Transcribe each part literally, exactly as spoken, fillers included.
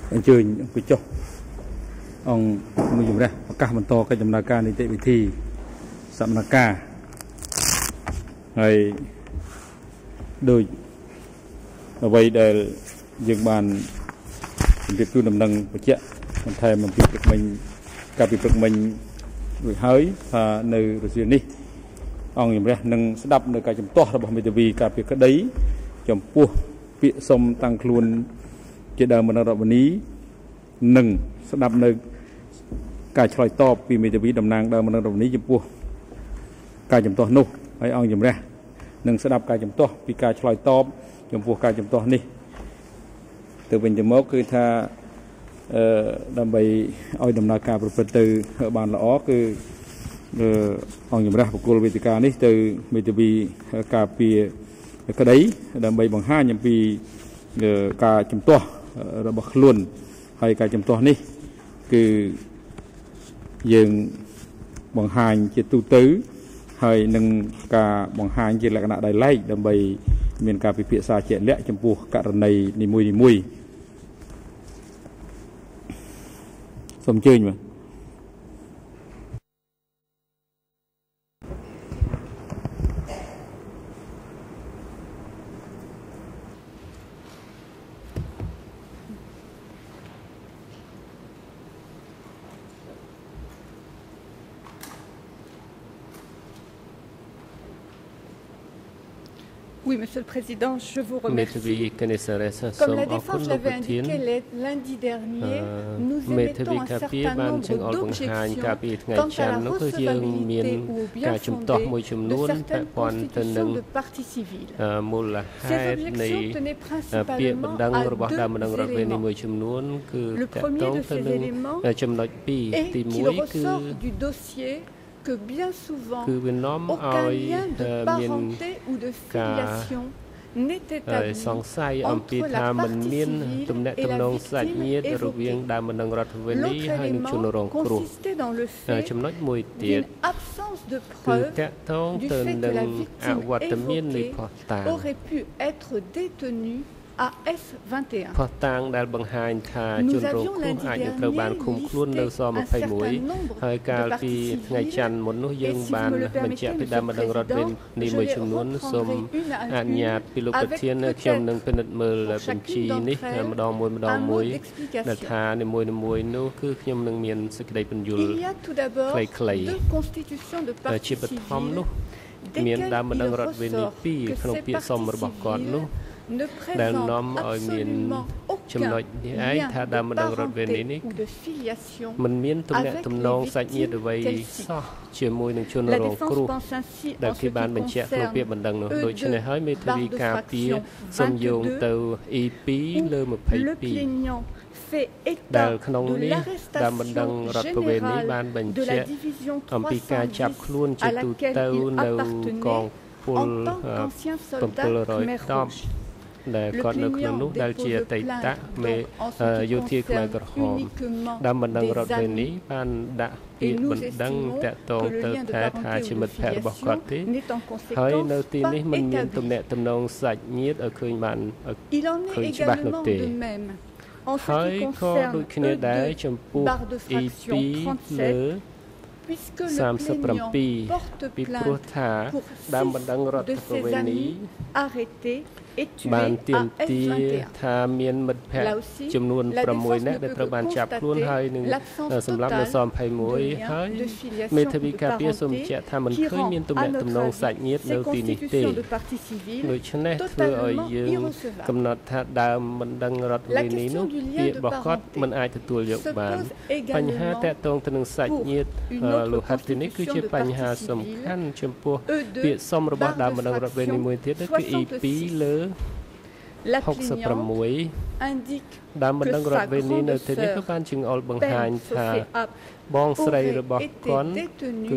anh chơi cái cho ông người dùng ra cả mình to cái chấm là ca này tệ vị thi sắm là ca hay đôi ở vậy để dừng bàn việc tu nằm nâng của chị còn thèm mà việc mình cả việc mình rồi hới và nơi rồi gì đi ông dùng ra nâng sẽ đập nơi cái chấm to là bọn mình vì cả việc cái đấy chấm pua bị sông tăng luôn chỉ đợi mình ở bên nâng sẽ đập nơi cái chọi to vì mình vì đầm nàng đợi mình ở bên chấm pua cái chấm to nô hay ông dùng ra nâng sẽ đập cái chấm to vì cái chọi to chấm pua cái chấm to đi từ bên chấm mốc cứ tha đầm bầy oi đầm na cà bờ từ ở bàn lõ cứ ông dùng ra một cô về từ cà ní từ mình vì cà pìa cái đấy đầm bầy bằng hai nhầm vì cà chấm to là bậc luôn hay cà chấm to ní cứ dừng bằng hai chỉ tu tứ hay nâng cà bằng hai chỉ là cái nạ đại lây đầm bầy miền cà pìa xa chuyện lẽ chấm pua cả lần này đi mùi đi mùi xong chơi mà Oui, Monsieur le Président, je vous remercie. Comme la Défense l'avait indiqué lundi dernier, nous émettons un certain nombre d'objections quant à la recevabilité ou au bien fondé de certaines constitutions de partis civils. Ces objections tenaient principalement à deux éléments. Le premier de ces éléments est qu'il ressort du dossier que bien souvent, aucun lien de parenté ou de filiation n'est établi entre la partie civile et la victime évoquée. L'autre élément consistait dans le fait d'une absence de preuve du fait que la victime évoquée aurait pu être détenue à S vingt et un. Nous avions lundi dernier listé un certain nombre de parties civiles et si vous me le permettez, Monsieur le Président, je les reprendrai une à une avec peut-être pour chacune d'entre elles un mot d'explication. Il y a tout d'abord deux constitutions de parties civiles desquelles il ressort que ces parties civiles ne présente absolument aucun lien de parenté ou de filiation avec les victimes qu'elles citent. La Défense pense ainsi en ce qui concerne E deux, barre de fraction vingt-deux, où le plaignant fait état de l'arrestation générale de la division trois cent dix à laquelle il appartenait en tant qu'ancien soldat Khmer Rouge. Le plaignant dépose plainte donc en ce qui concerne uniquement des amis et nous estimons que le lien de parenté ou de filiation n'est en conséquence pas établi. Il en est également de même en ce qui concerne E deux, barre de fraction trente-sept, puisque le plaignant porte plainte pour six de ses amis arrêtés et tués à S vingt et un. Là aussi, la Défense ne peut que constater l'absence totale de lien de filiation ou de parenté qui rend, à notre avis, ces constitutions de partis civils totalement irrecevables. La question du lien de parenté se pose également pour une autre constitution de partis civils, E deux, barre de fraction soixante-six. La plaignante indique que sa grande sœur, Père Sophéap, aurait été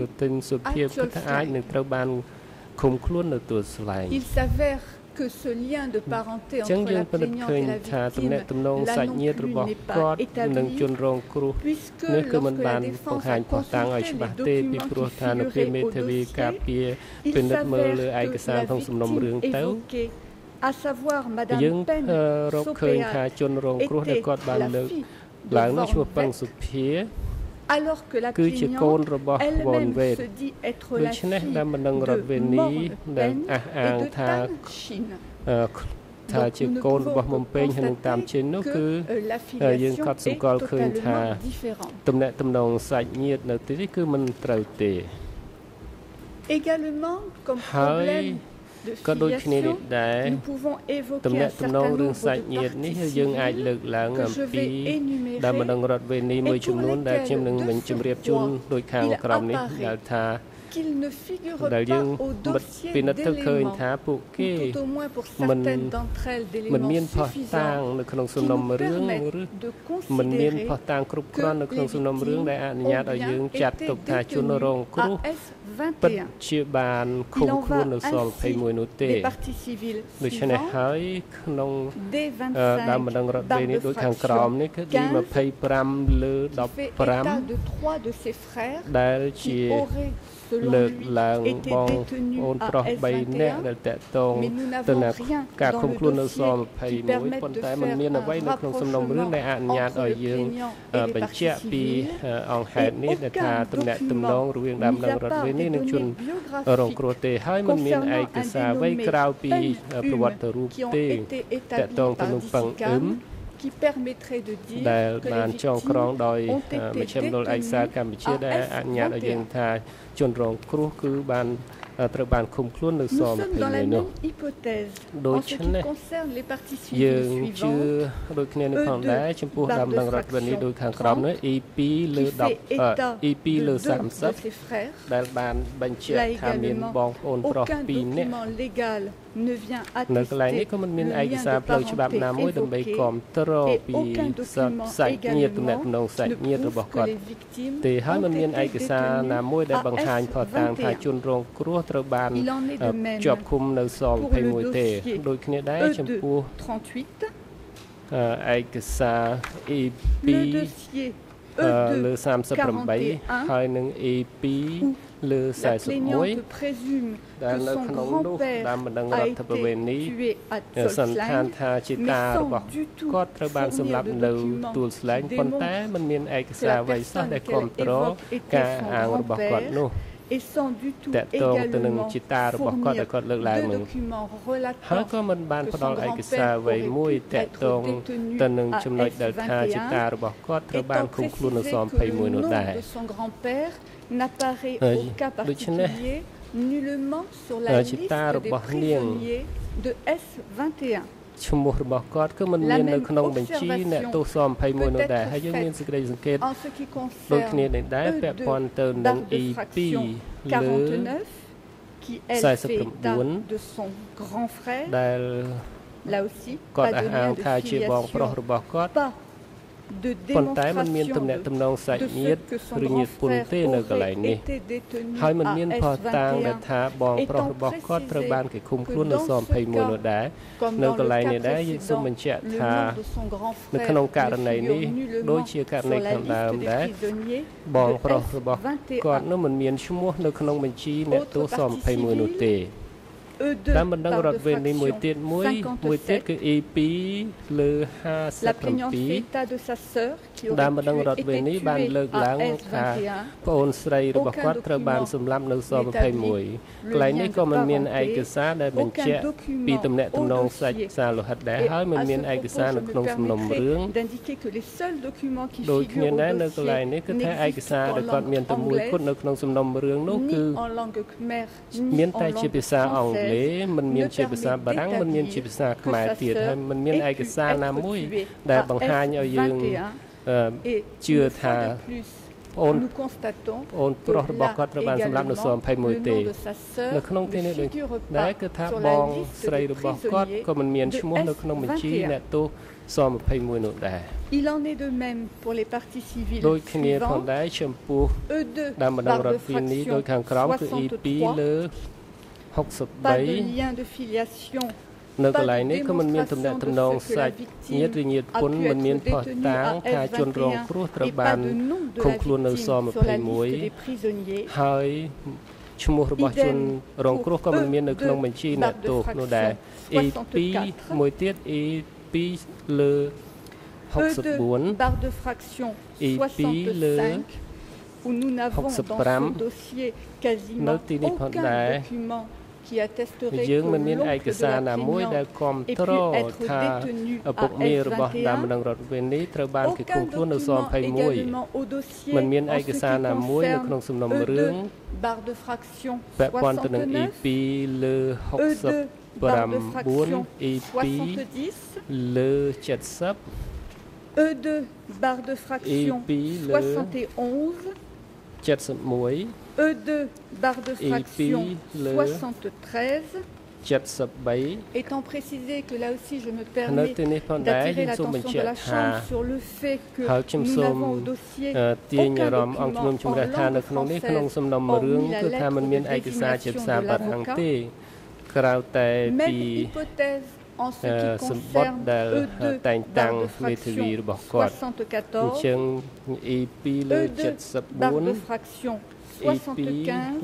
détenue à Il s'avère que ce lien de parenté entre la plaignante et la victime, là non plus, n'est pas établi, puisque lorsque la Défense a consulté les documents qui figuraient au dossier, il s'avère que la victime évoquée à savoir Madame Pen Sopéat, était la fille de Vorbeck, alors que la plaignante elle-même se dit être la fille de Morpen et de Tan Chine. ថាជាកូនរបស់មុំពេញហើយនឹងតាមជិននោះគឺយើងកត់សម្គាល់ឃើញថាទំនាក់ទំនងសាច់ញាតិនៅទីនេះគឺមិនត្រូវទេ Également comme problème de filiation, nous pouvons évoquer un certain nombre de parties que je vais énumérer et pour lesquelles de ce il apparaît qu'il ne figure pas au dossier d'éléments, ou tout au moins pour certaines d'entre elles d'éléments suffisants qui nous permettent de considérer que les victimes ont bien été détenues à S vingt et un. Il en va ainsi des parties civiles suivantes, D vingt-cinq, barre de fraction quinze, qui fait état de trois de ses frères qui auraient selon lui, était détenu à S vingt et un, mais nous n'avons rien dans le dossier qui permette de faire un rapprochement entre le plaignant et les parties civiles, et aucun document, mis à part des données biographiques concernant un dénommé Pen qui ont été établis par Dissicam, qui permettrait de dire que les victimes ont été détenues à S vingt et un. Nous sommes dans la même hypothèse en ce qui concerne les parties civiles suivantes. E deux, barre de fraction trente, qui fait état de deux de ses frères. Là également, aucun document légal ne vient attester le lien de parenté évoqué, et aucun document également ne prouve que les victimes ont été détenues à S vingt et un. Il en est de même pour le dossier E deux trente-huit, le dossier E deux quarante et un, où la plaignante présume que son grand-père a été tué à Tsolslang, mais sans du tout fournir de documents qui démontrent que la personne qu'elle évoque était son grand-père, et sans du tout également fournir de documents relatant que son grand-père aurait pu être détenu à S vingt et un, étant précisé que le nom de son grand-père n'apparaît au cas particulier nullement sur la liste des prisonniers de S vingt et un. ឈ្មោះរបស់គាត់គឺមិនមាននៅក្នុងបញ្ជីអ្នកទោសម្ភៃមួយនោះដែរហើយយើងមានសេចក្តីសង្កេតដូចគ្នានេះដែរពាក់ព័ន្ធទៅនឹង E ពីរ qui elle fait état de son grand frère. Là aussi, pas de lien de filiation, pas de démonstration de, de ce que son grand-frère aurait été détenu à S vingt et un, étant précisé que dans ce cas, comme dans le cas précédent, le nom de son grand-frère ne figure nullement sur la liste des prisonniers de S vingt et un. Autre partie civile, E deux, barre de fraction cinquante-sept, la plaignante fait état de sa sœur qui aurait pu être tuée à S vingt et un. Aucun document n'établit le lien de parenté, aucun document au dossier. Et à ce propos, je me permettrai d'indiquer que les seuls documents qui figurent au dossier n'existent en langue anglaise, ni en langue khmer, ni en langue française. មិនមានជាភាសាបារាំងមិនមានជាភាសាខ្មែរទៀតហើយមិនមានឯកសារណាមួយដែលបង្ហាញឲ្យយើងជឿថាអូនអូនប្រុសរបស់គាត់ត្រូវបានសម្លាប់នៅសម្ភៃមួយទេនៅក្នុងទីនេះដូចដែរគឺថាបងស្រីរបស់គាត់ក៏មិនមានឈ្មោះនៅក្នុងបញ្ជីអ្នកទោសសម្ភៃមួយនោះដែរ Il en est de même pour les parties civiles ដូចគ្នាផងដែរចំពោះ E deux, តាមបណ្ដឹងរដ្ឋវិនិច្ឆ័យដោយខាងក្រោមគឺ E ពីរ លើ Pas de lien de filiation. នៅកន្លែងនេះក៏មិនមានទំនាក់ទំនងសាច់ញាតិឬញាតិគុណមិនមានផុសតាងថាជនរងគ្រោះត្រូវបានឃុំខ្លួននៅសម្ភៃមួយហើយឈ្មោះរបស់ជនរងគ្រោះក៏មិនមាននៅក្នុងបញ្ជីអ្នកទោសនោះដែរ E ពីរមួយទៀត E ពីរលើ soixante-quatre barre de fraction soixante-cinq où nous n'avons dans ce dossier quasiment aucun document qui attesterait que l'oncle de la plaignante ait pu être détenu à S vingt et un. Aucun document également au dossier en ce qui concerne E deux barre de fraction soixante-neuf, E deux barre de fraction soixante-dix, E deux barre de fraction soixante et onze, E deux barre de fraction soixante-treize, étant précisé que là aussi je me permets d'attirer l'attention de la Chambre sur le fait que nous n'avons au dossier aucun document en langue française hormis la lettre de désignation de l'avocat. Même hypothèse en ce qui concerne E deux barre de fraction soixante-quatorze, E deux barre de fraction soixante-quinze,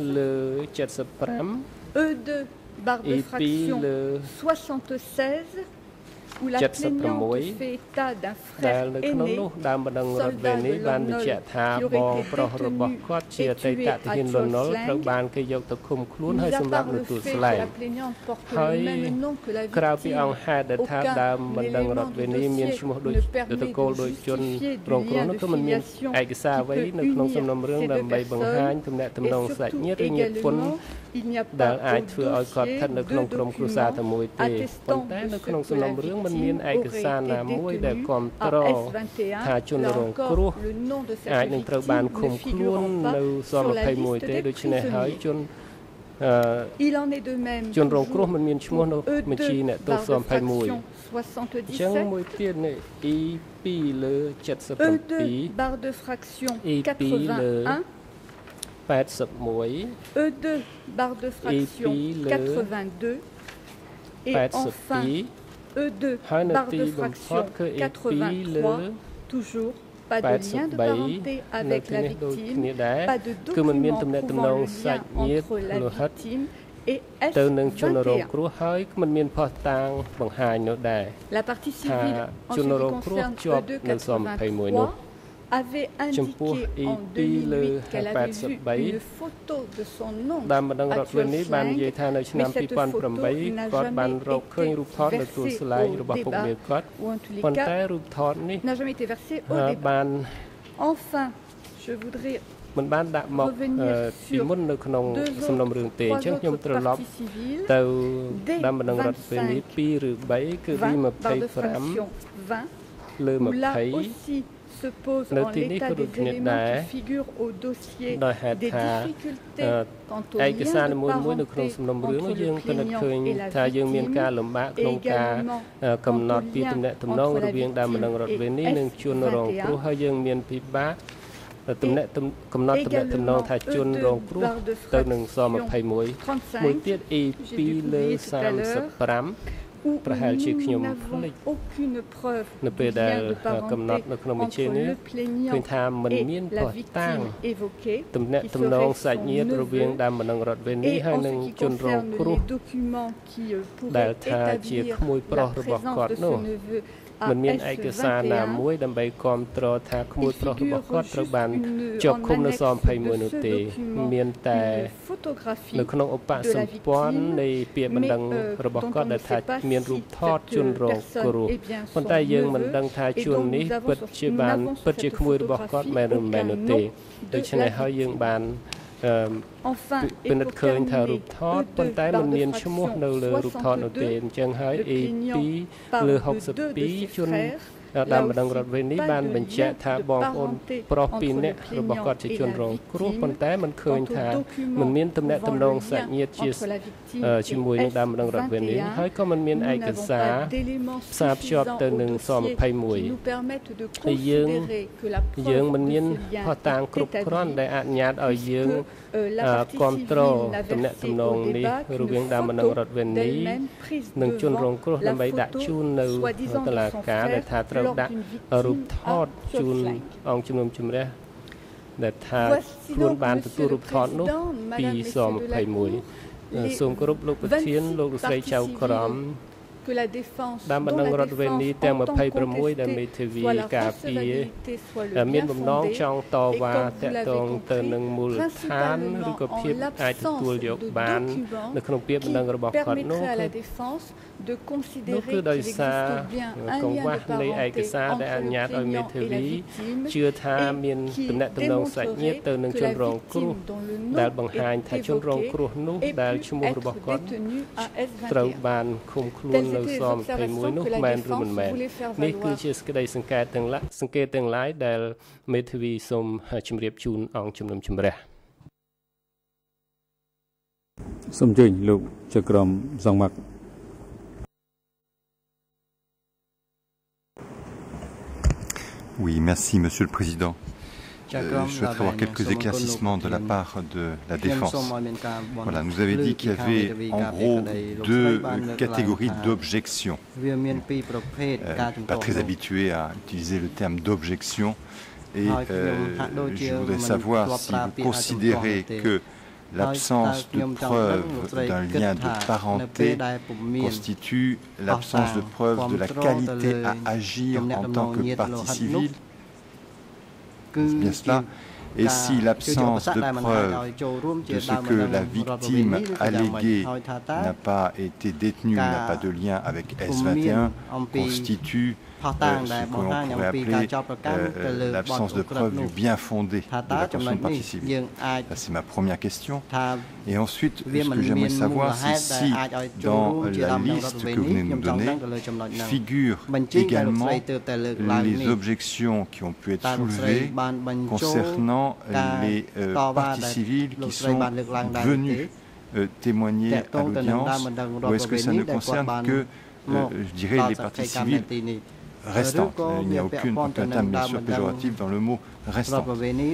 E deux barre de fraction soixante-seize, où la plaignante fait état d'un frère aîné, soldat de l'Homme qui aurait été détenu et tué à Cholsling. Mis à part le fait que la plaignante porte le même nom que la victime, aucun élément du dossier ne permet de justifier du lien de filiation qui peut unir ces deux personnes. Et surtout également, il n'y a pas au dossier de documents attestant de ce que la victime aurait été détenue à S vingt et un. Là encore, le nom de cette victime ne figurant pas sur la liste des prisonniers. Il en est de même toujours pour E deux barre de fraction soixante-dix-sept, E deux barre de fraction quatre-vingt-un, E deux barre de fraction quatre-vingt-deux et enfin E deux barre de fraction quatre-vingt-trois, toujours pas de lien de parenté avec la victime, pas de document prouvant le lien entre la victime et S vingt et un. La partie civile, en ce qui concerne E deux quatre-vingt-trois, avait indiqué en deux mille huit qu'elle avait vu une photo de son oncle à Cholsling, mais cette photo n'a jamais été versée au débat, ou en tous les cas, n'a jamais été versée au débat. Enfin, je voudrais revenir sur deux autres, trois autres parties civiles. D vingt-cinq, vingt barre de fraction vingt, où là aussi se pose en l'état des éléments qui figurent au dossier des difficultés quant au lien de parenté entre le plaignant et la victime, et également quant au lien entre la victime et S vingt et un. តំណែងកំណត់តំណែងតំណងថាជនរងគ្រោះទៅនឹងសยี่สิบเอ็ดមួយទៀត E ពីរលើสามสิบห้า ប្រហែលជាខ្ញុំភ្លេចនៅពេលដែលកំណត់នៅក្នុងបញ្ជីនេះឃើញថាមិនមានភស្តុតាងតំណែងតំណងសាច់ញាតិរវាងដើមបណ្ដឹងរដ្ឋវេនីហើយនឹងជនរងគ្រោះដែលថាជាក្មួយប្រុសរបស់គាត់នោះមិនមានឯកសារណាមួយដើម្បីគាំទ្រថាក្មួយប្រុសរបស់គាត់ត្រូវបានជាប់ឃុំនៅសยี่สิบเอ็ดនោះទេមានតែនៅក្នុងឧបសម្ព័ន្ធនៃពាក្យបណ្ដឹងរបស់គាត់ដែលថាមានរូបថតជនរងគ្រោះប៉ុន្តែយើងមិនដឹងថាជននេះពិតជាបានពិតជាក្មួយរបស់គាត់មែនឬមិនមែននោះទេដូច្នេះហើយយើងបានពិនិត្យឃើញថារូបថតប៉ុន្តែមិនមានឈ្មោះនៅលើរូបថតនោះទេអញ្ចឹងហើយ E ពីរលើหกสิบสองជនដើមបណ្ដឹងរដ្ឋវេនីបានបញ្ជាក់ថាបងប្អូនប្រុសពីរនាក់របស់គាត់ជាជនរងគ្រោះប៉ុន្តែមិនឃើញថាមិនមានតំណែងតំណងសាច់ញាតិជាជាមួយនឹងដើមបណ្ដឹងរដ្ឋវេនីហើយក៏មិនមានឯកសារផ្សារភ្ជាប់ទៅនឹងសยี่สิบเอ็ดហើយយើងយើងមិនមានភស្តុតាងគ្រប់គ្រាន់ដែលអនុញ្ញាតឲ្យយើងគាំទ្រតំណែងតំណងនេះរវាងដើមបណ្ដឹងរដ្ឋវេនីនិងជនរងគ្រោះដើម្បីដាក់ជូននៅតុលាការដែលថាត្រូវដាក់រូបថតជូនអង្គជំនុំជម្រះដែលថាខ្លួនបានទទួលរូបថតនោះពីសยี่สิบเอ็ดសូមគោរពលោកប្រធានលោកលោកស្រីចៅក្រមតាមបណ្ដឹងរដ្ឋវេនីទាំងยี่สิบหกដែលមេធាវីការពារមានបំណងចង់តវ៉ាតាក់ទងទៅនឹងមូលដ្ឋានឬក៏ភាពអាចទទួលយកបាននៅក្នុងពាក្យបណ្ដឹងរបស់គាត់នោះនោះគឺដោយសារកង្វះនៃឯកសារដែលអនុញ្ញាតឲ្យមេធាវីជឿថាមានទំនាក់ទំនងសាច់ញាតិទៅនឹងជនរងគ្រោះដែលបង្ហាញថាជនរងគ្រោះនោះដែលឈ្មោះរបស់គាត់ត្រូវបានឃុំខ្លួននៅសยี่สิบเอ็ดនោះមែនឬមិនមែននេះគឺជាសេចក្តីសង្កេតទាំងឡាយសង្កេតទាំងឡាយដែលមេធាវីសូមជម្រាបជូនអង្គជំនុំជម្រះសូមអញ្ជើញលោកចៅក្រមសង្មាក់ Oui, merci Monsieur le Président. Euh, je souhaiterais avoir quelques éclaircissements de la part de la défense. Voilà, nous avez dit qu'il y avait en gros deux catégories d'objections. Euh, pas très habitué à utiliser le terme d'objection et euh, je voudrais savoir si vous considérez que l'absence de preuve d'un lien de parenté constitue l'absence de preuve de la qualité à agir en tant que partie civile. C'est bien cela. Et si l'absence de preuve de ce que la victime alléguée n'a pas été détenue, n'a pas de lien avec S vingt et un, constitue euh, ce que l'on pourrait appeler euh, l'absence de preuve du bien fondé de la personne partie civile. C'est ma première question. Et ensuite, ce que j'aimerais savoir, c'est si dans la liste que vous venez de nous donner, figurent également les objections qui ont pu être soulevées concernant les euh, parties civiles qui sont venues euh, témoigner à l'audience, ou est-ce que ça ne concerne que, euh, je dirais, les parties civiles restantes? Il n'y a aucune, aucun terme bien sûr péjoratif dans le mot restant.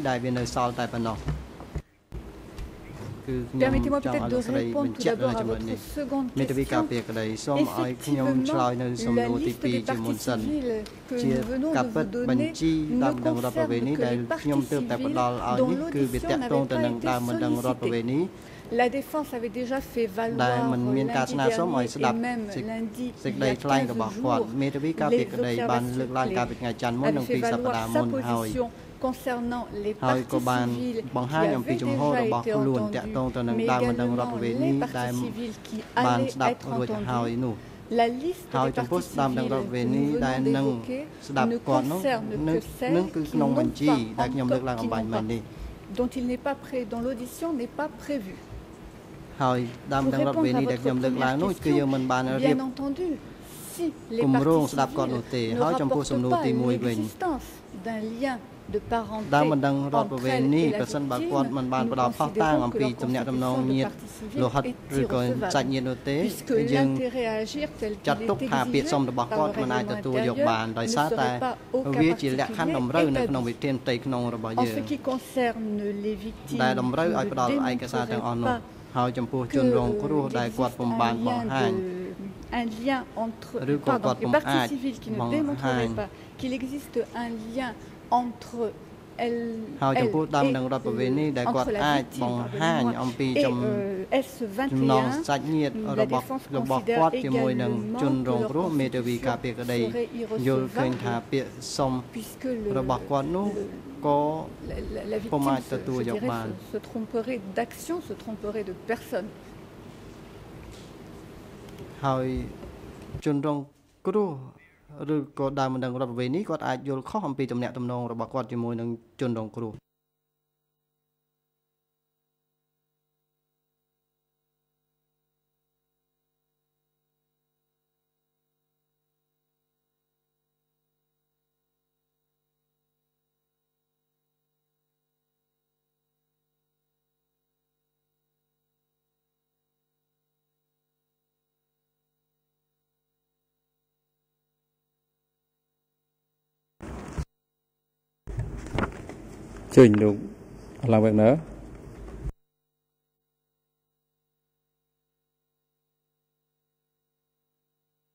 Permettez-moi peut-être de répondre tout d'abord à votre seconde question. Effectivement, la liste des parties civiles que nous venons de vous donner ne concerne que les parties civiles dont l'audition n'avait pas été sollicitée. La défense avait déjà fait valoir lundi dernier et même lundi il y a quinze jours les observations clés. Elle fait valoir sa position concernant les parties civiles qui avaient déjà été entendues, mais également les parties civiles qui allaient être entendues. La liste des parties civiles que nous venons d'évoquer ne concerne que celles qui n'ont pas encore, dont il n'est pas prêt, dont l'audition n'est pas prévue. Pour répondre à votre première question, bien entendu, si les parties civiles ne rapportent pas l'existence d'un lien de parenté entre elles et la victime, nous considérons que leur constitution de partie civile est irrecevable, puisque l'intérêt à agir tel qu'il est exigé par le règlement intérieur ne serait pas au cas particulier établi. En ce qui concerne les victimes qui ne démontreraient pas un lien entre pardon, les parties civiles qui ne démontreraient pas qu'il existe un lien entre elle, elle et, entre la victime et euh, S vingt et un, la défense considère également que leur constitution serait irrecevable puisque le, le, la, la victime se, je dirais, se, se tromperait d'action, se tromperait de personne. Rồi ក៏ដើមមិនដឹងរដ្ឋវេនេះគាត់អាចយល់ខុសអំពីទំនាក់ទំនងរបស់គាត់ជាមួយនឹងជនរងគ្រោះ Chơi được làm việc nữa.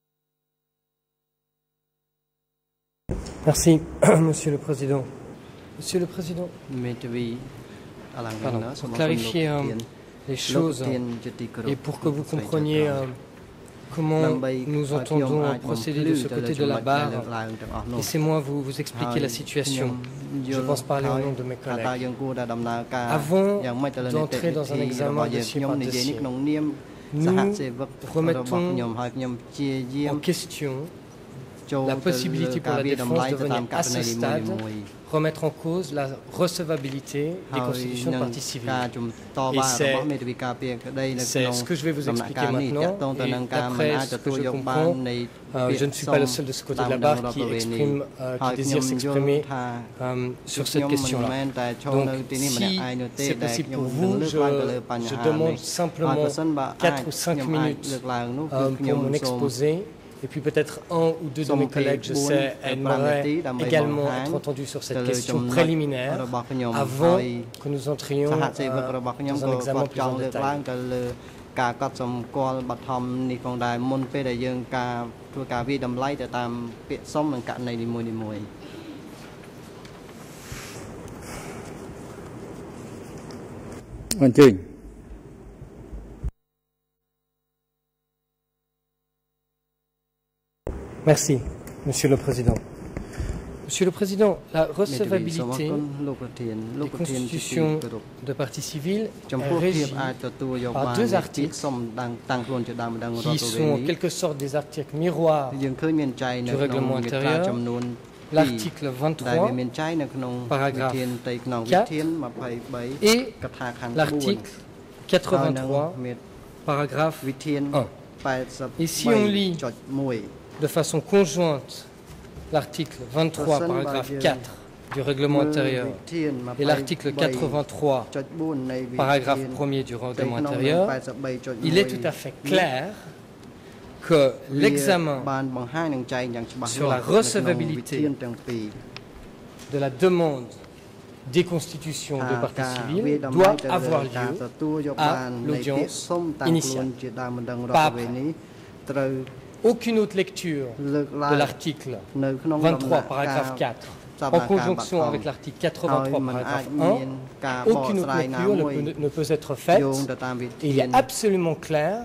Merci, Monsieur le Président. Monsieur le Président, pardon, pour clarifier euh, les choses et pour que vous compreniez euh, comment nous entendons procéder de ce côté de la barre, laissez-moi vous, vous expliquer la situation. Je pense parler au nom de mes collègues. Avant d'entrer dans un examen dossier par dossier, nous remettons en question la possibilité pour la défense de venir à ce stade remettre en cause la recevabilité des constitutions de partie civile. Et c'est ce que je vais vous expliquer maintenant. Et d'après ce que je comprends, euh, je ne suis pas le seul de ce côté de la barre qui exprime, euh, qui désire s'exprimer euh, sur cette question-là. Donc, si c'est possible pour vous, je, je demande simplement quatre ou cinq minutes euh, pour mon exposé. Et puis peut-être un ou deux de mes collègues, je sais, aimeraient également être entendus sur cette question préliminaire avant que nous entrions euh, dans un examen plus en détail. Merci, Monsieur le Président. Monsieur le Président, la recevabilité des constitutions de partie civile est régie par deux articles qui sont en quelque sorte des articles miroirs du règlement intérieur. L'article vingt-trois, paragraphe quatre, et l'article quatre-vingt-trois, paragraphe un. Et si on lit de façon conjointe l'article vingt-trois, paragraphe quatre du règlement intérieur et l'article quatre-vingt-trois, paragraphe premier du règlement intérieur, il est tout à fait clair que l'examen sur la recevabilité de la demande des constitutions de partie civile doit avoir lieu à l'audience initiale, pas après. Aucune autre lecture de l'article vingt-trois, paragraphe quatre, en conjonction avec l'article quatre-vingt-trois, paragraphe un, aucune autre lecture ne peut, ne peut être faite. Et il est absolument clair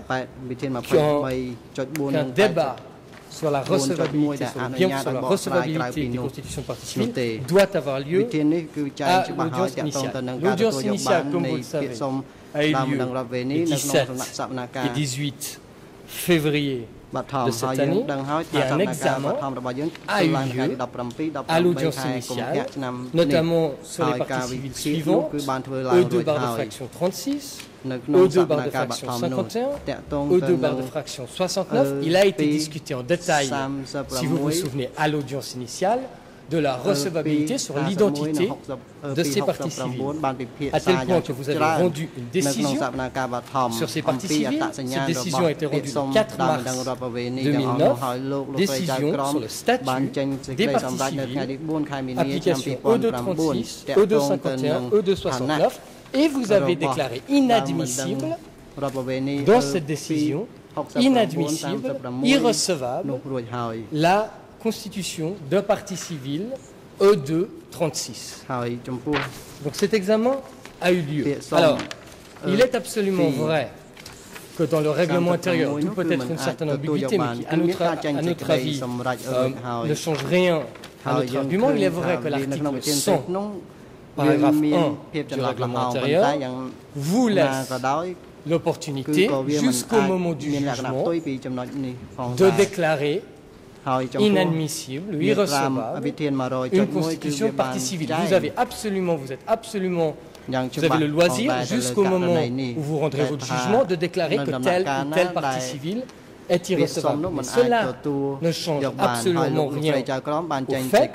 qu'un qu'un débat sur la recevabilité, sur, le bien, sur la recevabilité des constitutions de partie civile doit avoir lieu à l'audience initiale. L'audience initiale, comme vous le savez, a eu lieu les dix-sept et dix-huit février de cette année, et un examen a eu lieu à l'audience initiale, notamment sur les parties civiles suivantes, E deux barre de fraction trente-six, E deux barre de fraction cinquante et un, E deux barre de fraction soixante-neuf. Il a été discuté en détail, si vous vous souvenez, à l'audience initiale, de la recevabilité sur l'identité de ces parties civiles, à tel point que vous avez rendu une décision sur ces parties civiles. Cette décision a été rendue le quatre mars deux mille neuf, décision sur le statut des parties civiles, application E deux trente-six, E deux cinquante et un, E deux soixante-neuf, et vous avez déclaré inadmissible dans cette décision, inadmissible, irrecevable, la constitution de partie civile E deux trente-six. Donc cet examen a eu lieu. Alors, il est absolument vrai que dans le règlement intérieur, tout peut être une certaine ambiguïté, mais qui, à notre, à notre avis, euh, ne change rien à notre argument. Il est vrai que l'article cent, paragraphe un du règlement intérieur, vous laisse l'opportunité, jusqu'au moment du jugement, de déclarer inadmissible, irrecevable, une constitution de partie civile. Vous avez absolument, vous êtes absolument, vous avez le loisir, jusqu'au moment où vous rendrez votre jugement, de déclarer que telle ou telle partie civile est irrecevable. Mais cela ne change absolument rien au fait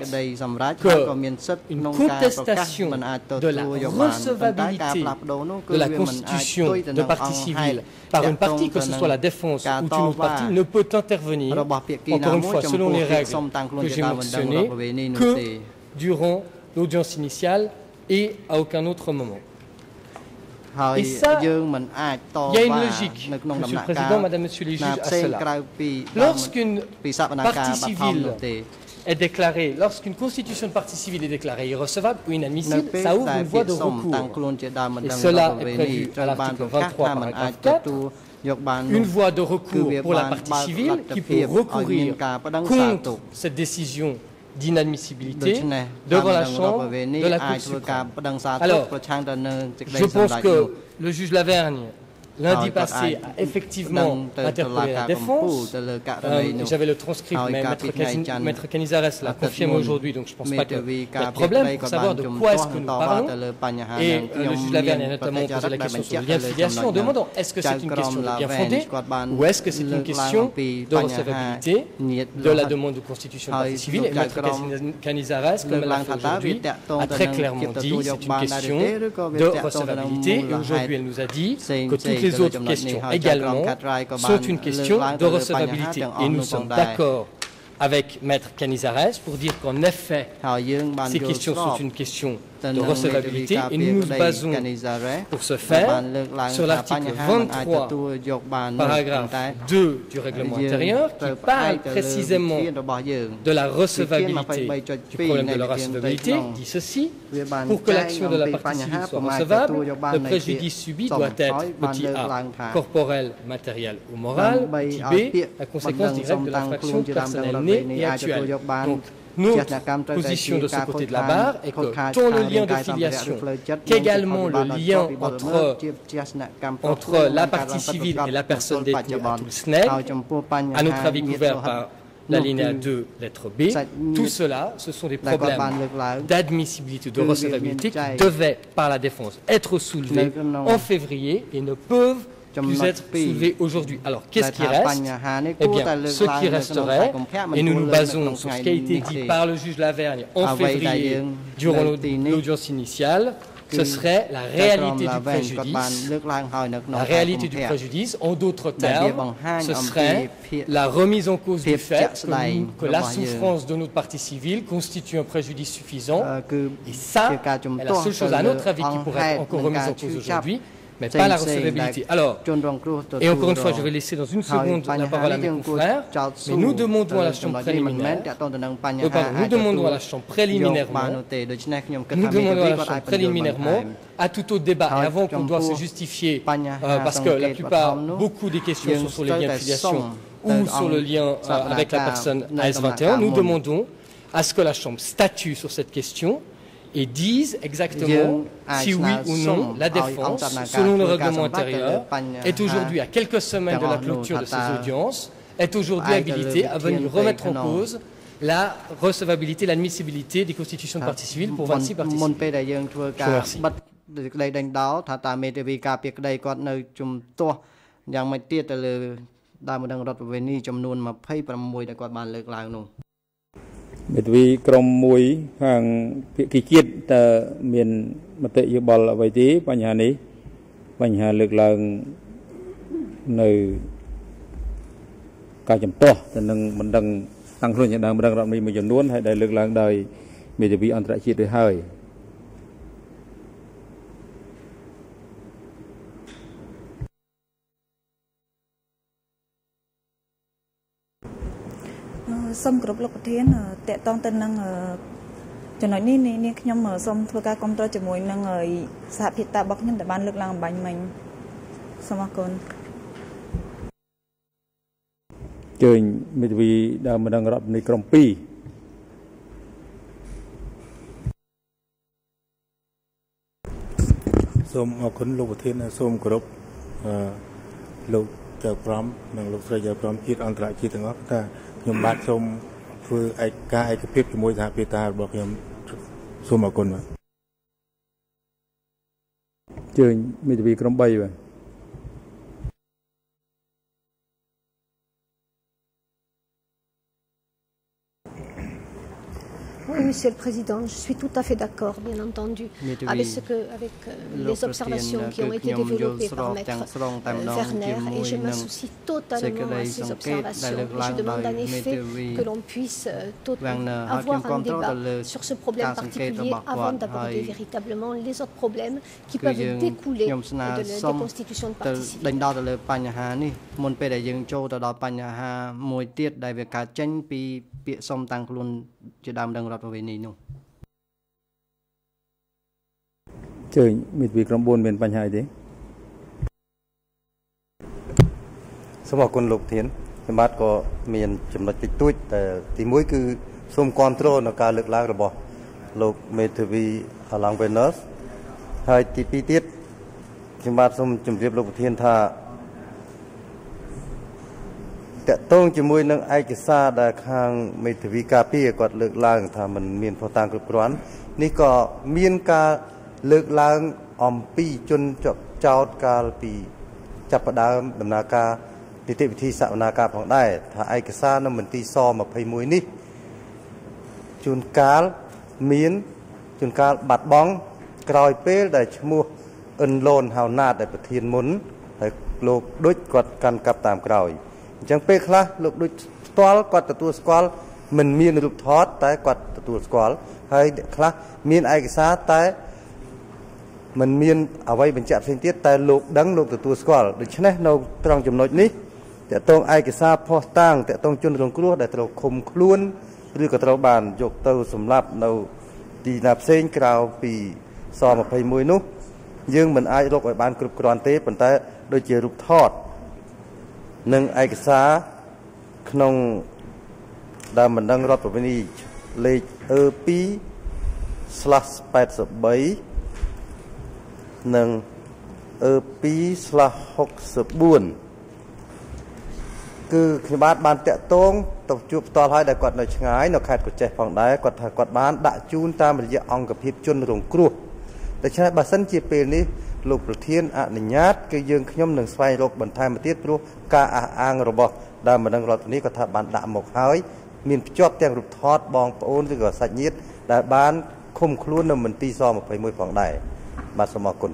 qu'une contestation de la recevabilité de la constitution de partie civile par une partie, que ce soit la défense ou une autre partie, ne peut intervenir, encore une fois, selon les règles que j'ai mentionnées, que durant l'audience initiale et à aucun autre moment. Et ça, il y a une logique, Monsieur le Président, Madame, Monsieur les juges, à cela. Lorsqu'une partie civile est déclarée, lorsqu'une constitution de partie civile est déclarée irrecevable ou inadmissible, ça ouvre une voie de recours. Et cela est prévu à l'article vingt-trois, paragraphe quatre. Une voie de recours pour la partie civile qui peut recourir contre cette décision d'inadmissibilité devant la Chambre de la Cour suprême. Alors, je pense que le juge Lavergne, lundi passé, a effectivement interpellé la défense. Euh, J'avais le transcript, mais Maître Canizares l'a confirmé aujourd'hui, donc je ne pense pas qu'il y ait de problème pour savoir de quoi est-ce que nous parlons. Et euh, le juge Lavergne a notamment posé la question sur le lien de filiation en demandant est-ce que c'est une question de bien fondé ou est-ce que c'est une question de recevabilité de la demande de constitution de partie civile. Et Maître Canizares, comme elle l'a fait aujourd'hui, a très clairement dit que c'est une question de recevabilité. Et aujourd'hui, elle nous a dit que toutes les les autres questions également sont une question de recevabilité. Et nous sommes d'accord avec Maître Canizares pour dire qu'en effet, ces questions sont une question de recevabilité et nous nous basons pour ce faire sur l'article vingt-trois, paragraphe deux du règlement intérieur qui parle précisément de la recevabilité, du problème de la recevabilité, dit ceci: pour que l'action de la partie civile soit recevable, le préjudice subi doit être, petit a, corporel, matériel ou moral, petit b, la conséquence directe de l'infraction personnelle née et actuelle. Donc, notre position de ce côté de la barre est que tant le lien de filiation qu'également le lien entre, entre la partie civile et la personne détenue à tout le S N E D, à notre avis couvert par l'alinéa deux, lettre B, tout cela, ce sont des problèmes d'admissibilité, de recevabilité qui devaient, par la défense, être soulevés en février et ne peuvent plus être soulevés aujourd'hui. Alors, qu'est-ce qui reste? Eh bien, ce qui resterait, et nous nous basons sur ce qui a été dit par le juge Lavergne en février, durant l'audience initiale, ce serait la réalité du préjudice. La réalité du préjudice, en d'autres termes, ce serait la remise en cause du fait que, nous, que la souffrance de notre partie civile constitue un préjudice suffisant. Et ça est la seule chose, à notre avis, qui pourrait être encore remise en cause aujourd'hui, mais pas la recevabilité. Alors, et encore une fois, je vais laisser dans une seconde la parole à mes confrères, mais nous demandons à la Chambre préliminaire, euh, pardon, nous demandons à la Chambre préliminairement, nous demandons à la Chambre préliminairement, à tout autre débat, et avant qu'on doive se justifier, euh, parce que la plupart, beaucoup des questions sont sur les liens de filiation ou sur le lien euh, avec la personne A S vingt et un, nous demandons à ce que la Chambre statue sur cette question et disent exactement si oui ou non la défense, selon le règlement intérieur, est aujourd'hui, à quelques semaines de la clôture de ces audiences, est aujourd'hui habilitée à venir remettre en cause la recevabilité, l'admissibilité des constitutions de partie civile pour vingt-six parties civiles. Je vous remercie. មេធាវីក្រុមមួយខាងភាគីជាតិតើមានមតិយោបល់អ្វីទេបញ្ហានេះបញ្ហាលើកឡើងនៅការចំទាស់ទៅនឹងមិនដឹងតាំងខ្លួនជាដើមមិនដឹងរដ្ឋមីមួយចំនួនហើយដែលលើកឡើងដោយមេធាវីអន្តរជាតិទៅហើយសូមគោរពលោកប្រធានតេតងទៅនឹងចំណុចនេះនេះខ្ញុំសូមធ្វើការគ្រប់គ្រងជាមួយនឹងសហភាពតារបស់ខ្ញុំដែលបានលើកឡើងអំបញ្ញមិញសូមអរគុណជើញមេធាវីដើមម្ដងរដ្ឋនៃក្រុមពីរសូមអរគុណលោកប្រធានសូមគោរពលោកចៅក្រមនិងលោកស្រីចៅក្រមជាតិអន្តរជាតិទាំងអស់ថា ខ្ញុំបាទសូមធ្វើឯកការឯកភាពជាមួយសហភាពតារបស់ខ្ញុំសូមអរគុណបាទជើញមេធាវីក្រុម 3 បាទ Oui, Monsieur le Président, je suis tout à fait d'accord, bien entendu, avec, ce que, avec euh, les observations qui ont été développées par Maître euh, Werner, et je m'associe totalement à ces observations. Et je demande en effet que l'on puisse euh, avoir un débat sur ce problème particulier avant d'aborder véritablement les autres problèmes qui peuvent découler de la constitution de partie civile. ពាក្យសុំតាំងខ្លួនជាដើមដឹងរដ្ឋប្រវេណីនោះជើញមិត្តវិក្រុមbốnមានបញ្ហាអីទេសូមអរគុណលោកធានសម្បត្តិក៏មានចំណុចតិចតួចតែទីមួយគឺសូមគាំទ្រនៅការលើកឡើងរបស់លោកមេធាវីអាឡង់វេណឺសហើយទីពីរទៀតខ្ញុំបាទសូមជម្រាបលោកប្រធានថាតកតងជាមួយនឹងឯកសារដែលខាងមេធាវីការពារគាត់លើកឡើងថាมันមានផុសតាងគ្រប់គ្រាន់នេះក៏មានការលើកឡើងអំពីជនចោតកាលពីចាប់ផ្ដើមដំណើរការនីតិវិធីសវនាការផងដែរថាឯកសារនៅមន្ទីរស-ยี่สิบเอ็ดនេះជួនកាលមានជួនកាលបាត់បង់ក្រោយពេលដែលឈ្មោះអិនឡូនហៅណាតដែលប្រធានមុនហើយលោកដូចគាត់កាន់កាប់តាមក្រោយអញ្ចឹងពេលខ្លះលោកដូចផ្ទាល់គាត់ទទួលស្គាល់មិនមានរូបថតតែគាត់ទទួលស្គាល់ហើយខ្លះមានឯកសារតែមិនមានអ្វីបញ្ជាក់ផ្សេងទៀតតែលោកដឹងលោកទទួលស្គាល់ដូច្នេះនៅត្រង់ចំណុចនេះតកតងឯកសារផុសតាងតកតងជនរងគ្រោះដែលត្រូវឃុំខ្លួនឬក៏ត្រូវបានយកទៅសម្លាប់នៅទីណាផ្សេងក្រៅពីស-ยี่สิบเอ็ดនោះយើងមិនអាចរកឲ្យបានគ្រប់គ្រាន់ទេប៉ុន្តែដូចជារូបថតនិងឯកសារក្នុងដើមបណ្ដឹងរដ្ឋប្រវេណីលេខ អឺ two slash eighty-three និង អឺ two slash sixty-four គឺខ្ញុំបាទបានតាក់ទងទៅជួបផ្ទាល់ហើយដែលគាត់នៅឆ្ងាយនៅខេត្តកោះចេះផងដែរគាត់ថាគាត់បានដាក់ជូនតាមរយៈអង្គភាពជនរងគ្រោះដូច្នេះបើសិនជាពេលនេះលោកប្រធានអនុញ្ញាតគឺយើងខ្ញុំនឹងស្វែងរកបន្ថែមទៀតព្រោះការអះអាងរបស់ដើមបណ្ដឹងរដ្ឋនេះគាត់ថាបានដាក់មកហើយមានភ្ជាប់ទាំងរូបថតបងប្អូនឬក៏សាច់ញាតិដែលបានឃុំខ្លួននៅមន្ទីរស-ยี่สิบเอ็ดផងដែរបាទសូមអរគុណ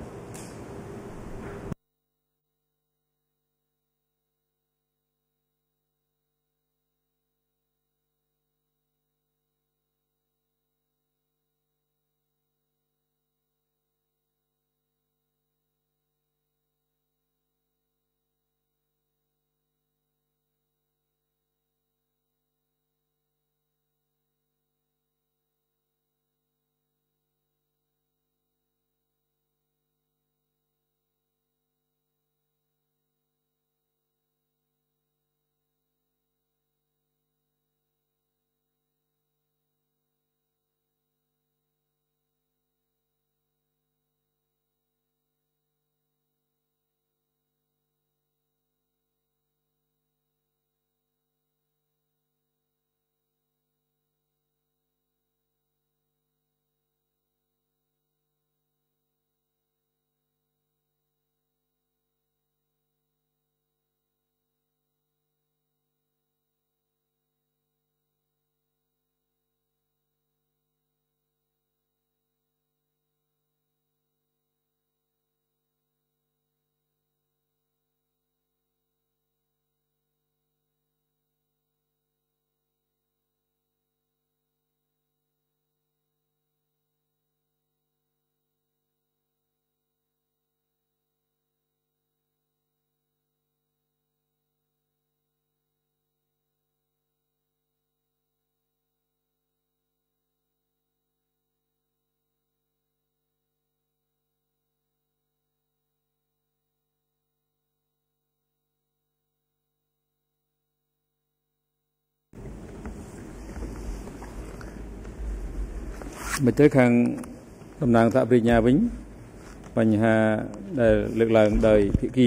មកទៅខាងតំណាងសហប្រញ្ញាវិញបញ្ហាដែលលើកឡើងដោយភាគី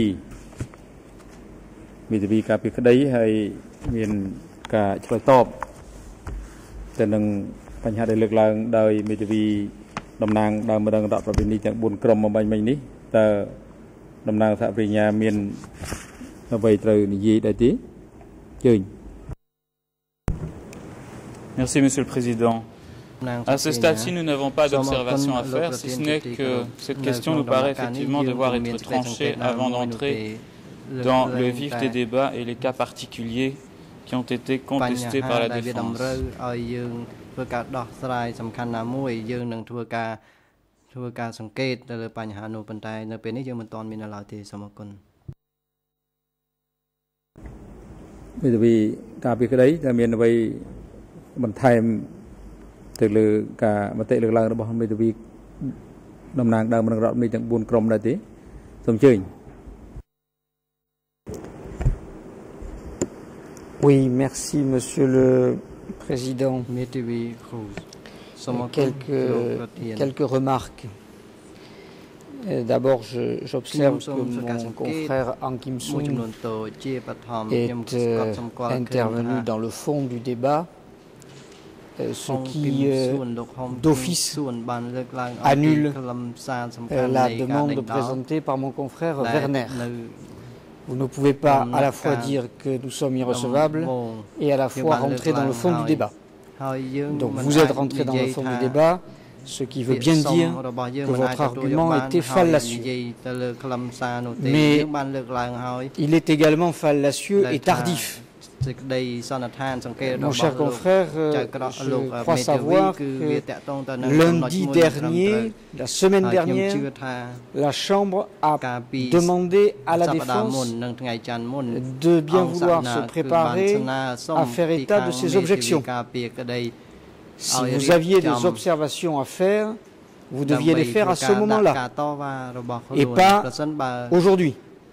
មេធាវីការពីក្តីហើយមានការឆ្លើយតបទៅនឹងបញ្ហាដែលលើកឡើងដោយមេធាវីតំណាងដើមម្ដងរដ្ឋប្រវេណីទាំងbốnក្រុមមកបាញ់មិញនេះតើតំណាងសហប្រញ្ញាមានអ្វីត្រូវនិយាយដែរទេជើញ Merci Monsieur le Président. À ce stade-ci, nous n'avons pas d'observation à faire, si ce n'est que cette question nous paraît effectivement devoir être tranchée avant d'entrer dans le vif des débats et les cas particuliers qui ont été contestés par la défense. ធ្វើការសង្កេតទៅលើបញ្ហានោះប៉ុន្តែនៅពេលនេះយើងមិនទាន់មាននៅឡើយទេសូមអរគុណមេធាវីការពីក្តីតែមានអ្វីបន្ថែមទៅលើការមតិលើកឡើងរបស់មេធាវីតំណាងដើមរដ្ឋមន្ត្រីទាំងbốnក្រុមដែរទេសូមអញ្ជើញ Oui, merci Monsieur le Président. Quelques, quelques remarques. D'abord, j'observe que mon confrère Ang Kim-sung est euh, intervenu dans le fond du débat, euh, ce qui euh, d'office annule euh, la demande présentée par mon confrère Werner. Vous ne pouvez pas à la fois dire que nous sommes irrecevables et à la fois rentrer dans le fond du débat. Donc vous êtes rentré dans le fond du débat, ce qui veut bien dire que votre argument était fallacieux. Mais il est également fallacieux et tardif. Mon cher confrère, euh, je crois savoir que lundi dernier, la semaine dernière, la Chambre a demandé à la défense de bien vouloir se préparer à faire état de ses objections. Si vous aviez des observations à faire, vous deviez les faire à ce moment-là et pas aujourd'hui.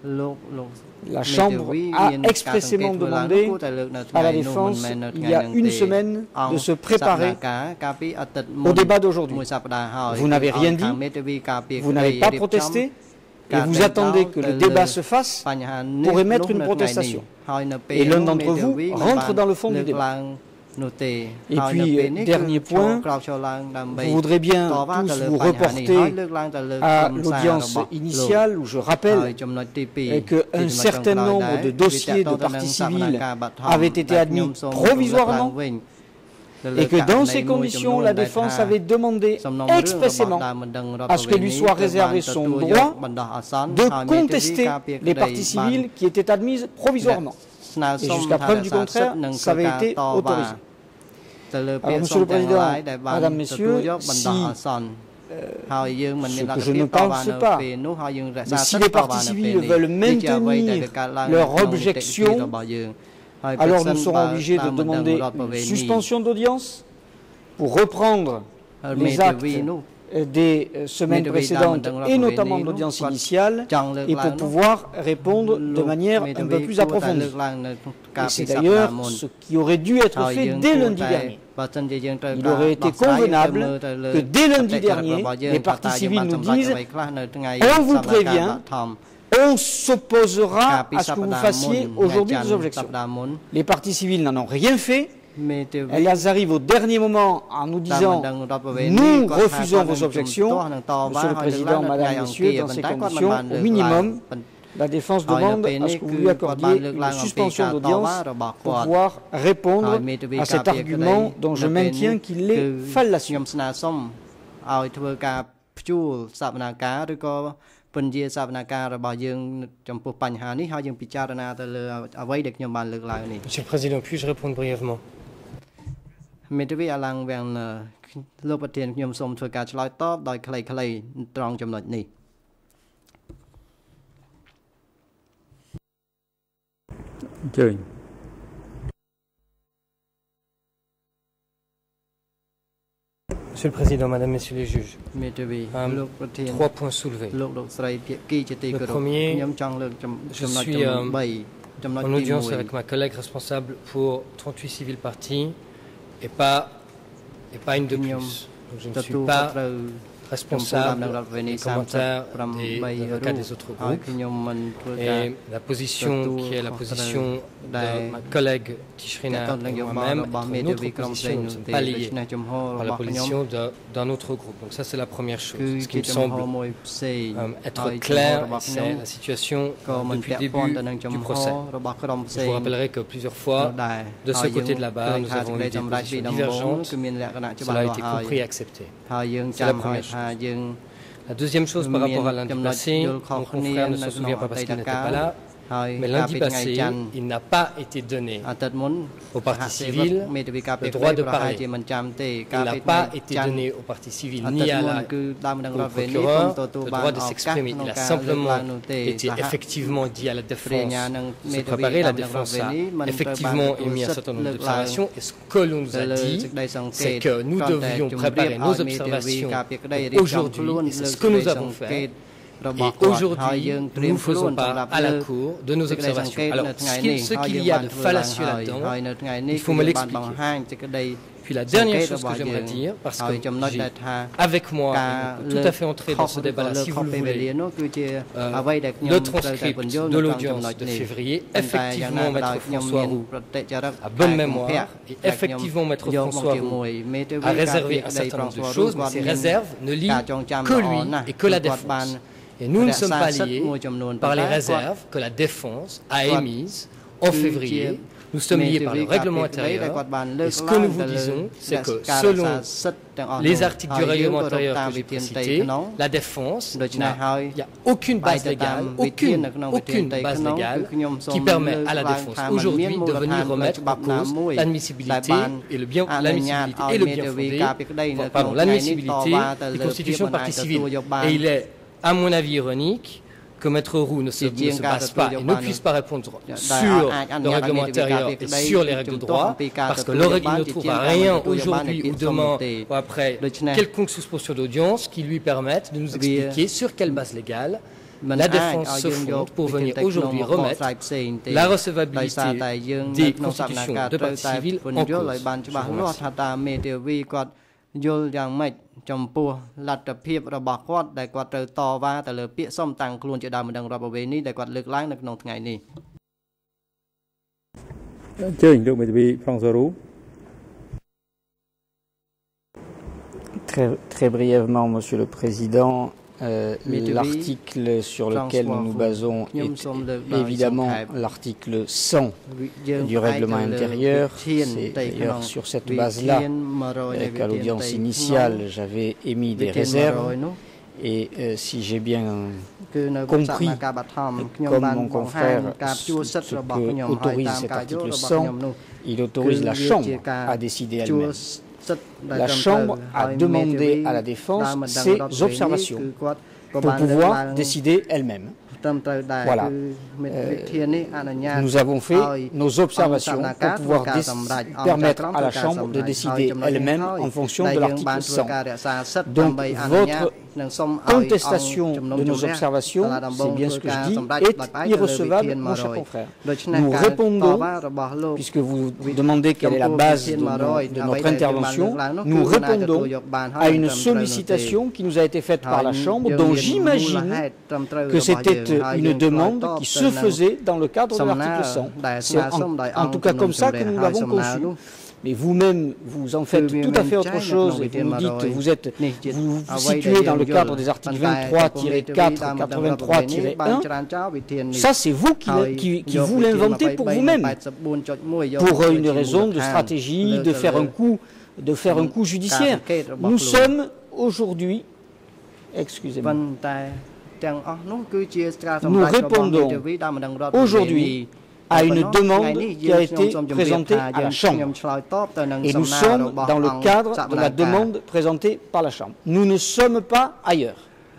La Chambre a expressément demandé à la défense, il y a une semaine, de se préparer au débat d'aujourd'hui. Vous n'avez rien dit, vous n'avez pas protesté, et vous attendez que le débat se fasse pour émettre une protestation. Et l'un d'entre vous rentre dans le fond du débat. Et puis, dernier point, vous voudrez bien tous vous reporter à l'audience initiale où je rappelle qu'un certain nombre de dossiers de partie civile avaient été admis provisoirement et que dans ces conditions, la défense avait demandé expressément à ce que lui soit réservé son droit de contester les parties civiles qui étaient admises provisoirement. Et jusqu'à preuve du contraire, ça avait été autorisé. Alors, Monsieur le Président, Madame, Messieurs, si, euh, ce que je ne pense pas, mais si les parties civiles veulent maintenir leur objection, alors nous serons obligés de demander une suspension d'audience pour reprendre les actes des semaines précédentes et notamment de l'audience initiale et pour pouvoir répondre de manière un peu plus approfondie. Et c'est d'ailleurs ce qui aurait dû être fait dès lundi dernier. Il aurait été convenable que dès lundi dernier, les parties civiles nous disent « On vous prévient, on s'opposera à ce que vous fassiez aujourd'hui des objections ». Les parties civiles n'en ont rien fait. Elles arrivent au dernier moment en nous disant « Nous refusons vos objections ». Monsieur le Président, Madame, Messieurs, dans ces conditions, au minimum, la défense demande à ce que vous lui accordiez une suspension d'audience pour pouvoir répondre à cet argument dont je maintiens qu'il est fallacieux. ពន្យាសវនកម្មរបស់យើងចំពោះបញ្ហានេះហើយយើងពិចារណាទៅលើអ្វីដែលខ្ញុំបានលើកឡើងនេះ Monsieur le Président, puis-je répondre brièvement? មេធាវីអាឡាំងវាំងលោកប្រធានខ្ញុំសូមធ្វើការឆ្លើយតបដោយខ្លីៗត្រង់ចំណុចនេះអញ្ជើញ Monsieur le Président, Madame, Messieurs les juges, euh, trois points soulevés. Le premier, je suis euh, en audience avec ma collègue responsable pour trente-huit civils partis et pas, et pas une de plus. Donc je ne suis pas responsable des commentaires des avocats des autres groupes. Et la position qui est la position de ma collègue Tishrina et moi-même est une autre position. Nous ne sommes pas liés par la position d'un autre groupe. Donc ça, c'est la première chose. Ce qui me semble euh, être clair, c'est la situation depuis le début du procès. Je vous rappellerai que plusieurs fois, de ce côté de la barre, nous avons eu des positions divergentes. Cela a été compris et accepté. C'est la première chose. La deuxième chose par rapport à lundi passé, mon confrère ne se souvient pas parce qu'il n'était pas là, Mais lundi passé, il n'a pas été donné aux partis civils le droit de parler. Il n'a pas été donné aux partis civils ni à la, au procureur le droit de s'exprimer. Il a simplement été effectivement dit à la défense se préparer. La défense a effectivement émis un certain nombre d'observations. Et ce que l'on nous a dit, c'est que nous devions préparer nos observations aujourd'hui. Et c'est ce que nous avons fait. Et aujourd'hui, nous faisons part à la Cour de nos observations. Alors, ce qu'il y a de fallacieux là-dedans, il faut me l'expliquer. Puis la dernière chose que j'aimerais dire, parce que j'ai avec moi, tout à fait entré dans ce débat-là, si vous le voulez, euh, le transcript de l'audience de février, effectivement, Maître François Roux a bonne mémoire, et effectivement, Maître François Roux a réservé un certain nombre de choses, mais ces réserves ne lient que lui et que la défense. Et nous ne sommes pas liés par les réserves que la défense a émises en février. Nous sommes liés par le règlement intérieur. Et ce que nous vous disons, c'est que selon les articles du règlement intérieur que j'ai précités, la défense, il n'y a aucune base légale, aucune, aucune base légale qui permet à la défense aujourd'hui de venir remettre en cause l'admissibilité et le bien, l'admissibilité et le bien fondé, pardon, l'admissibilité des constitutions de partie civile. Et il est, à mon avis, ironique que Maître Roux ne se, ne se base pas et ne puisse pas répondre sur le règlement intérieur et sur les règles de droit, parce que il ne trouvera rien aujourd'hui ou demain ou après quelconque suspension d'audience qui lui permette de nous expliquer sur quelle base légale la défense se fonde pour venir aujourd'hui remettre la recevabilité des constitutions de partie civile en cause. យល់យ៉ាងម៉េចចំពោះលទ្ធភាពរបស់គាត់ដែលគាត់ត្រូវតវ៉ាទៅលើពាក្យសុំតាំងខ្លួនជាដើមម្ដងរដ្ឋបវេនីដែលគាត់លើកឡើងនៅក្នុងថ្ងៃនេះអញ្ជើញលោកមេធាវីហ្វ្រង់សូរូ Très très brièvement, Monsieur le Président. Euh, l'article sur lequel nous nous basons est évidemment l'article cent du règlement intérieur. C'est d'ailleurs sur cette base-là euh, qu'à l'audience initiale j'avais émis des réserves. Et euh, si j'ai bien compris, comme mon confrère, ce que autorise cet article cent, il autorise la Chambre à décider elle-même. La Chambre a demandé à la défense ses observations pour pouvoir décider elle-même. Voilà. Euh, nous avons fait nos observations pour pouvoir permettre à la Chambre de décider elle-même en fonction de l'article cent. Donc votre contestation de nos observations, c'est bien ce que je dis, est irrecevable, mon cher confrère. Nous répondons, puisque vous demandez quelle est la base de, nos, de notre intervention, nous répondons à une sollicitation qui nous a été faite par la Chambre, dont j'imagine que c'était une demande qui se faisait dans le cadre de l'article cent. C'est en, en tout cas comme ça que nous l'avons conçu. Mais vous-même, vous en faites tout à fait autre chose et vous nous dites, vous êtes, vous vous situez dans le cadre des articles vingt-trois tiret quatre, quatre-vingt-trois tiret un. Ça, c'est vous qui, qui, qui vous l'inventez pour vous-même, pour une raison de stratégie, de faire un coup, de faire un coup judiciaire. Nous sommes aujourd'hui, excusez-moi, nous répondons aujourd'hui à une demande qui a été présentée à la Chambre. Et nous sommes dans le cadre de la demande présentée par la Chambre. Nous ne sommes pas ailleurs.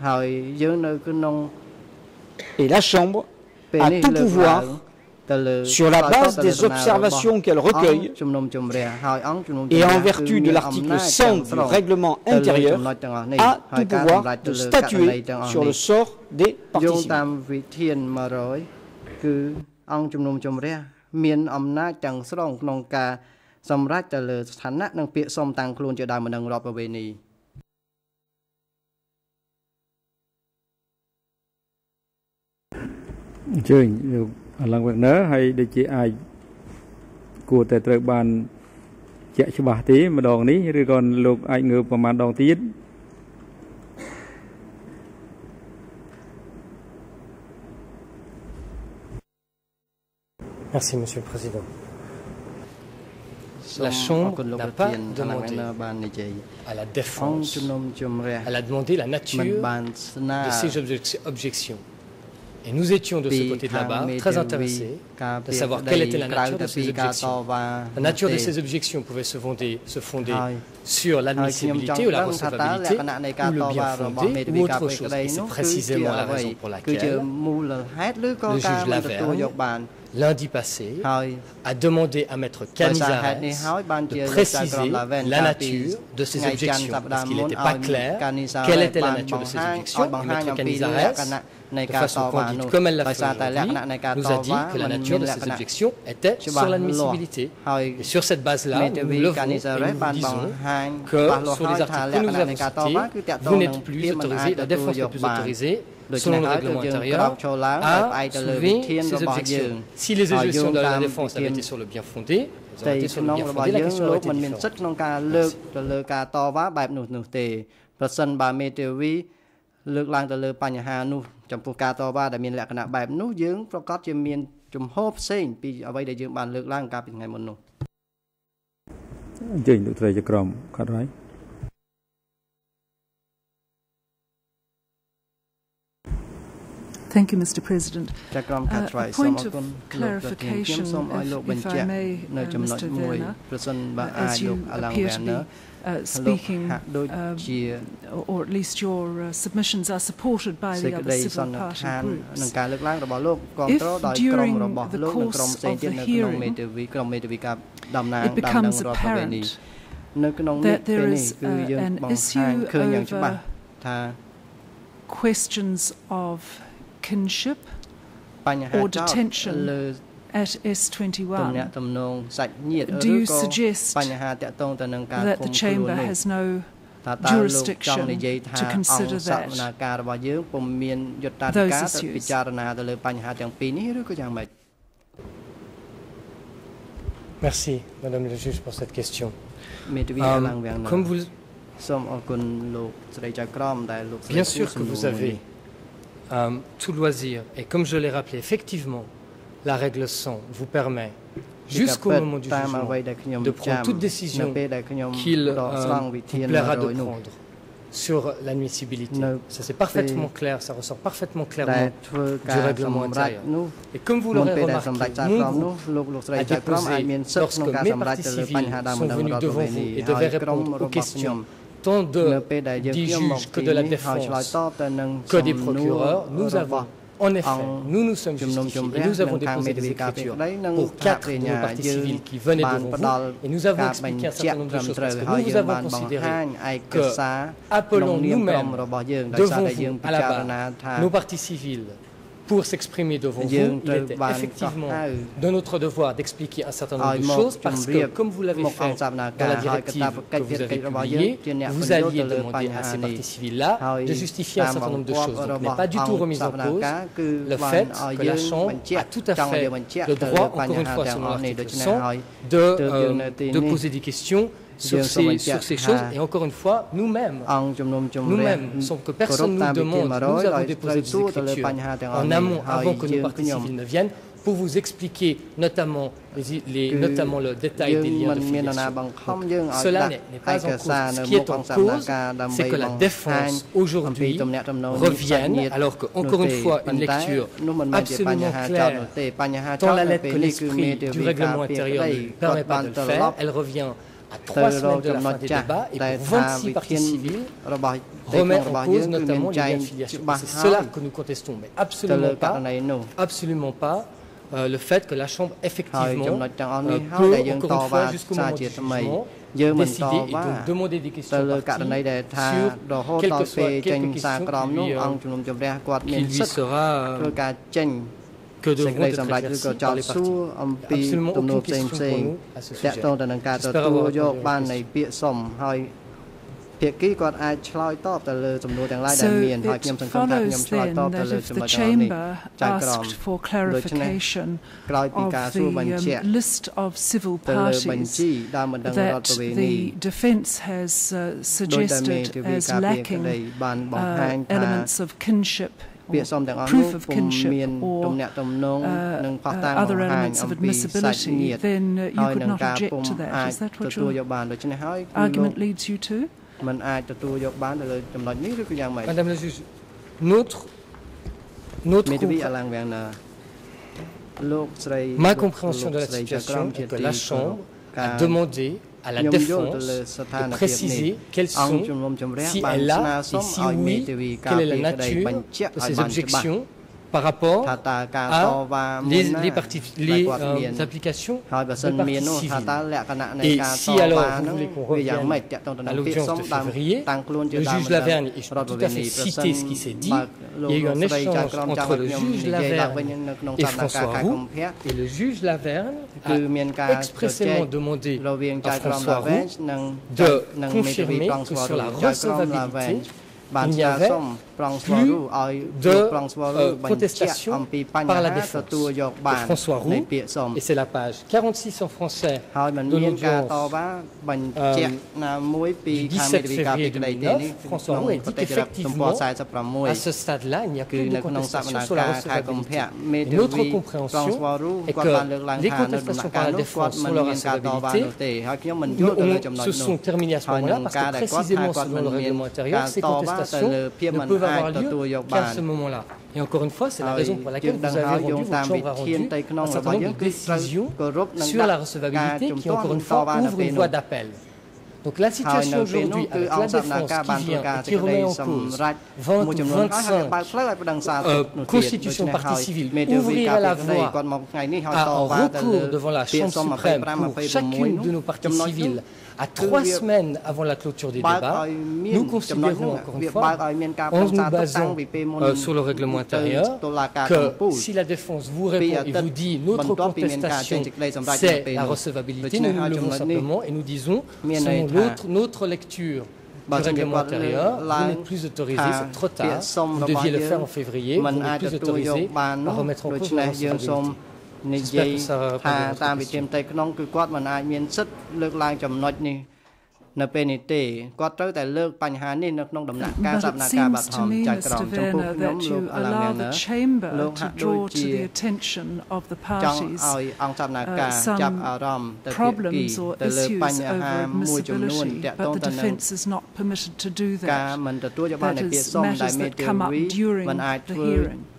Et la Chambre a tout pouvoir, sur la base des observations qu'elle recueille, et en vertu de l'article cent du règlement intérieur, a tout pouvoir de statuer sur le sort des partis civils. អង្គជំនុំជម្រះមានអំណាចទាំងស្រុងក្នុងការសម្រេចទៅលើស្ថានៈនិងពាក្យសុំតាំងខ្លួនជាដើមម្ដងរដ្ឋប្រវេណីអញ្ជើញលោកអាឡឹងវេកណឺហើយដូចជាអាចគួរតែត្រូវបានជាក់ច្បាស់ទេម្ដងនេះឬក៏លោកអាចងើបប្រមាណដងទៀត Merci, Monsieur le Président. La Chambre n'a pas demandé à la défense, elle a demandé la nature de ces objections. Et nous étions de ce côté de là-bas très intéressés de savoir quelle était la nature de ces objections. La nature de ces objections pouvait se fonder, se fonder sur l'admissibilité ou la recevabilité, ou le bien fondé, ou autre chose. Et c'est précisément la raison pour laquelle le juge Lavergne, lundi passé, a demandé à Maître Canizares de préciser la nature de ces objections, parce qu'il n'était pas clair quelle était la nature de ces objections. Et Maître Canizares, de façon candide, comme elle l'a fait aujourd'hui, nous a dit que la nature de ces objections était sur l'admissibilité. Et sur cette base-là, nous levons et nous disons que sur les articles que nous avons cités, vous n'êtes plus autorisé, la défense n'est plus autorisée, selon le règlement intérieur, à soulever ces objections. Si les objections de la défense avaient été sur le bien fondé, vous auriez été sur le bien fondé, la question aurait été différente. លើកឡើងទៅលើបញ្ហានោះចំពោះការតវ៉ាដែលមានលក្ខណៈបែបនោះយើងប្រកាសជាមានជំហរផ្សេងពីអ្វីដែលយើងបានលើកឡើងកាលពីថ្ងៃមុននោះអញ្ចឹងលោកត្រីជាក្រុមខាត់ហើយ Thank you, Mister President. Uh, a point of clarification, if, if I may, uh, Mister Werner, uh, as you appear to be Uh, speaking, uh, or at least your uh, submissions are supported by the other civil party groups. If during the course of the hearing it becomes apparent that there is uh, an issue over questions of kinship or detention at S twenty-one, do you suggest that the Chamber has no jurisdiction to consider that, those issues? Merci, Madame la juge, pour cette question. Um, comme vous... Bien sûr que vous avez um, tout loisir, et comme je l'ai rappelé, effectivement, la règle cent vous permet, jusqu'au moment du jugement, de prendre toute décision qu'il euh, vous plaira de prendre sur l'admissibilité. Ça c'est parfaitement clair, ça ressort parfaitement clairement du règlement intérieur. Et comme vous l'aurez remarqué, mon groupe a déposé, lorsque mes parties civiles sont venus devant vous et devaient répondre aux questions tant de, des juges que de la défense, que des procureurs, nous avons en effet, nous nous sommes justifiés et nous avons déposé des écritures pour quatre de nos parties civiles qui venaient devant vous et nous avons expliqué un certain nombre de choses parce que nous vous avons considéré que, appelons nous-mêmes devant vous à la barre nos parties civiles pour s'exprimer devant vous, il était effectivement de notre devoir d'expliquer un certain nombre de choses parce que, comme vous l'avez fait dans la directive que vous avez publiée, vous alliez demander à ces parties civiles-là de justifier un certain nombre de choses. Donc, il n'est pas du tout remis en cause le fait que la Chambre a tout à fait le droit, encore une fois selon l'article cent, de, euh, de poser des questions sur ces, sur ces choses, et encore une fois, nous-mêmes, nous-mêmes, sans que personne nous demande, nous avons déposé des écritures en amont, avant que nos parties civiles ne viennent, pour vous expliquer notamment, les, les, notamment le détail des liens de filiation. Donc, cela n'est pas en cause. Ce qui est en cause, c'est que la défense, aujourd'hui, revienne, alors qu'encore une fois, une lecture absolument claire, tant la lettre que l'esprit du règlement intérieur ne permet pas de le faire, elle revient à trois semaines de la fin des débats et pour vingt-six parties civiles remet en cause notamment les liens de filiation. C'est cela que nous contestons, mais absolument pas, absolument pas euh, le fait que la Chambre effectivement euh, peut, encore une fois, jusqu'au moment du jugement, décider et donc demander des questions parties sur quelles que soient quelques questions qui lui, euh, qui lui sera euh, que devront être éclaircies par les parties. Absolument aucune question pour nous à ce sujet. J'espère avoir répondu. So it follows then that if the Chamber asked for clarification of the um, list of civil parties that the defence has uh, suggested as lacking uh, elements of kinship, or proof of kinship, or uh, uh, other elements of admissibility, then uh, you could not object to that. Is that what your argument leads you to? Madame la juge, notre notre ma compréhension de la situation est que la Chambre a demandé à la défense de préciser quelles sont, si elle a, et si oui, quelle est la nature de ces objections par rapport à les, les, parties, les euh, applications de partie civile. Et si alors vous voulez qu'on revienne à l'audience de février, le juge Lavergne, et je peux tout à fait citer ce qui s'est dit, il y a eu un échange entre le juge Lavergne et François Roux, et le juge Lavergne a expressément demandé à François Roux de confirmer que sur la recevabilité, il n'y avait plus de euh, protestation par la défense. Et François Roux, et c'est la page quarante-six en français de l'audience euh, du dix-sept février deux mille neuf, François Roux a dit qu'effectivement, à ce stade-là, il n'y a plus de contestation sur la recevabilité. Et notre compréhension est que les contestations par la défense sur la recevabilité se sont terminées à ce moment-là parce que précisément selon le règlement intérieur, ces contestations ne peuvent avoir lieu qu'à ce moment-là. Et encore une fois, c'est la raison pour laquelle vous avez rendu, votre Chambre a rendu un certain nombre de décisions sur la recevabilité qui, encore une fois, ouvrent une voie d'appel. Donc la situation aujourd'hui avec la défense qui vient et qui remet en cause vingt ou vingt-cinq euh, constitutions partie civile ouvrirait la voie à un recours devant la Chambre suprême pour chacune de nos parties civiles à trois semaines avant la clôture des débats. Nous considérons encore une fois, en nous basant euh, sur le règlement intérieur, que si la défense vous répond et vous dit notre contestation c'est la recevabilité, nous nous levons simplement et nous disons selon notre, notre lecture du règlement intérieur, vous n'êtes plus autorisé, c'est trop tard, vous deviez le faire en février, vous n'êtes plus autorisé à remettre en cause la recevabilité. និយាយថាតាមវិធានផ្ទៃក្នុងគឺគាត់មិនអាចមានសិទ្ធិលើកឡើងចំណុចនេះនៅពេលនេះទេគាត់ត្រូវតែលើកបញ្ហានេះនៅក្នុងដំណាក់កាលសកម្មភាពបាត់ហមចៅក្រមចំពោះខ្ញុំលោកអាឡាមណាលោកហាក់ដូចជាចង់ឲ្យអង្គសកម្មភាពចាប់អារម្មណ៍ទៅទៅលើបញ្ហាមួយចំនួនទាក់ទងទៅនឹងការមិនទទួលយកបាននៃពាក្យសុំដែលមេធាវីមិនអាចធ្វើ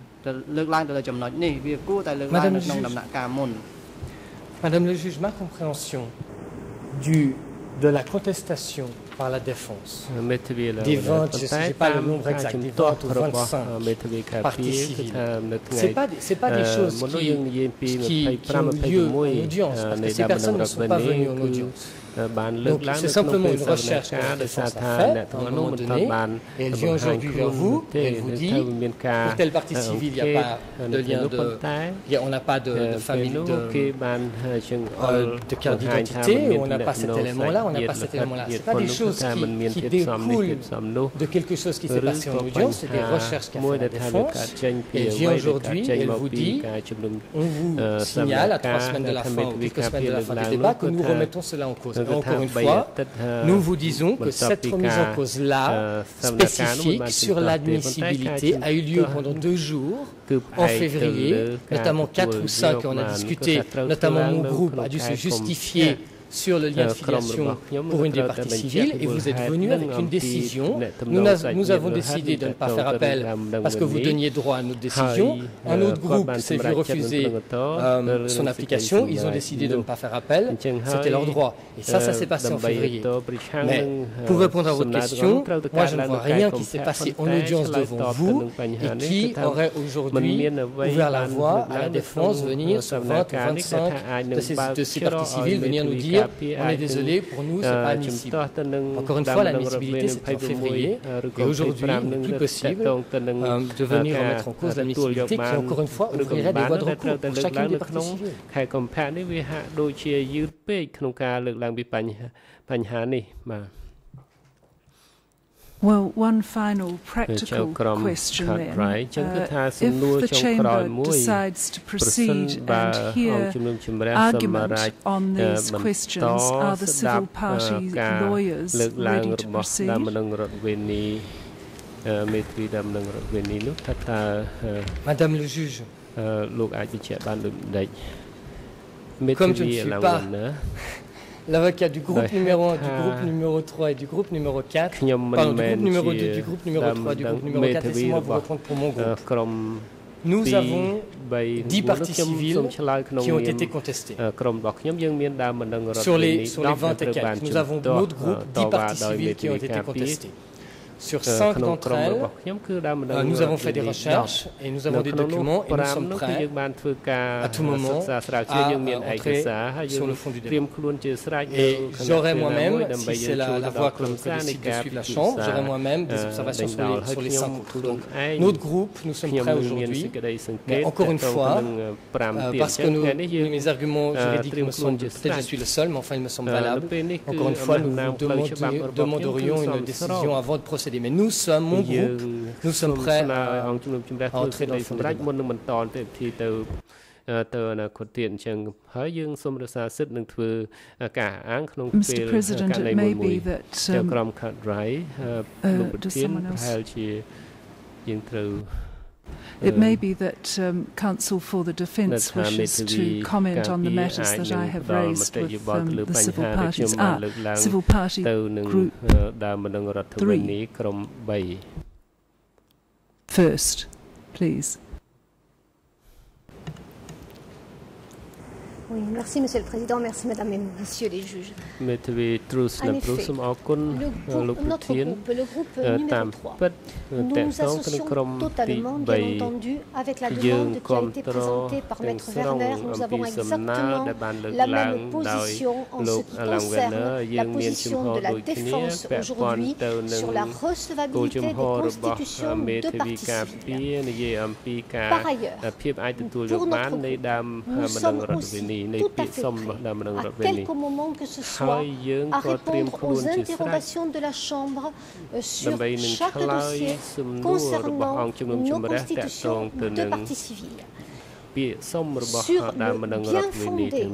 Madame le juge, ma compréhension du, de la contestation par la défense des vingt, je ne sais pas le nombre exact, des vingt ou vingt-cinq parties civiles, ce n'est pas, pas des choses qui, qui, qui ont lieu en audience, parce que ces personnes ne sont pas venues en audience. Donc c'est simplement une recherche que la défense a faite à un moment donné, et elle vient aujourd'hui vers vous, et elle vous dit, pour telle partie civile, il n'y a pas de lien de... On n'a pas de, de famille, de, euh, de carte d'identité, on n'a pas cet élément-là, on n'a pas cet élément-là. Ce n'est pas des choses qui, qui découlent de quelque chose qui s'est passé en audience, c'est des recherches qu'a fait la défense, et elle vient aujourd'hui, et elle vous dit, on vous signale à trois semaines de la fin, ou quelques semaines de la fin des débats, que nous remettons cela en cause. Encore une fois, nous vous disons que cette remise en cause-là, spécifique sur l'admissibilité, a eu lieu pendant deux jours, en février, notamment quatre ou cinq, et on a discuté, notamment mon groupe a dû se justifier sur le lien de filiation pour une des parties civiles, et vous êtes venu avec une décision. Nous, nous avons décidé de ne pas faire appel parce que vous donniez droit à notre décision. Un autre groupe s'est vu refuser euh, son application. Ils ont décidé de ne pas faire appel. C'était leur droit. Et ça, ça s'est passé en février. Mais pour répondre à votre question, moi je ne vois rien qui s'est passé en audience devant vous et qui aurait aujourd'hui ouvert la voie à la défense venir sur vingt ou vingt-cinq de ces, de ces parties civiles, venir nous dire on est désolé, pour nous, ce n'est pas admissible. Encore une fois, l'admissibilité, c'était en février. Et aujourd'hui, il n'est plus possible euh, de venir remettre en cause l'admissibilité qui, encore une fois, ouvrirait des voies de recours pour chacune des parties civiles. Well, one final practical question then. Uh, if the Chamber decides to proceed and hear argument on these questions, are the civil party lawyers ready to proceed? Madame le juge, comme je ne suis pas l'avocat du groupe numéro un, du groupe numéro trois et du groupe numéro quatre, pardon, du groupe numéro deux, du groupe numéro trois, du groupe numéro quatre, laissez-moi vous répondre pour mon groupe. nous avons dix parties civiles qui ont été contestées. Sur les, sur les vingt et quelques, nous avons notre groupe dix parties civiles qui ont été contestées. Sur cinq d'entre elles, euh, nous avons fait des recherches et nous avons des documents et nous sommes prêts à tout moment à entrer sur le fond du débat. Et j'aurai moi-même, si c'est la, la voie que, que décide de suivre la Chambre, j'aurai moi-même des observations sur les, sur les cinq autres. Donc, notre groupe, nous sommes prêts aujourd'hui, mais encore une fois, euh, parce que nous, mes arguments juridiques me semblent, peut-être je suis le seul, mais enfin ils me semblent valables. Encore une fois, nous vous demanderions une décision avant de procéder. Mais nous sommes, mon groupe, nous sommes prêts à, à entrer dans le fond du débat. Mister President, it may be that um, uh, does someone else? It may be that um, Counsel for the Defence wishes to comment on the matters that I have raised with um, the civil parties. Ah, Civil Party Group three. First, please. Oui, merci Monsieur le Président, merci Madame et Messieurs les juges. En effet, le groupe, notre groupe, le groupe numéro trois, nous nous associons totalement, bien entendu, avec la demande qui a été présentée par Maître Werner. Nous avons exactement la même position en ce qui concerne la position de la défense aujourd'hui sur la recevabilité des constitutions de partis civils. Par ailleurs, pour notre groupe, nous sommes aussi tout à fait prêts, à quelque moment que ce soit, à répondre aux interrogations de la Chambre euh, sur chaque dossier concernant nos constitutions de partis civils. Sur le bien fondé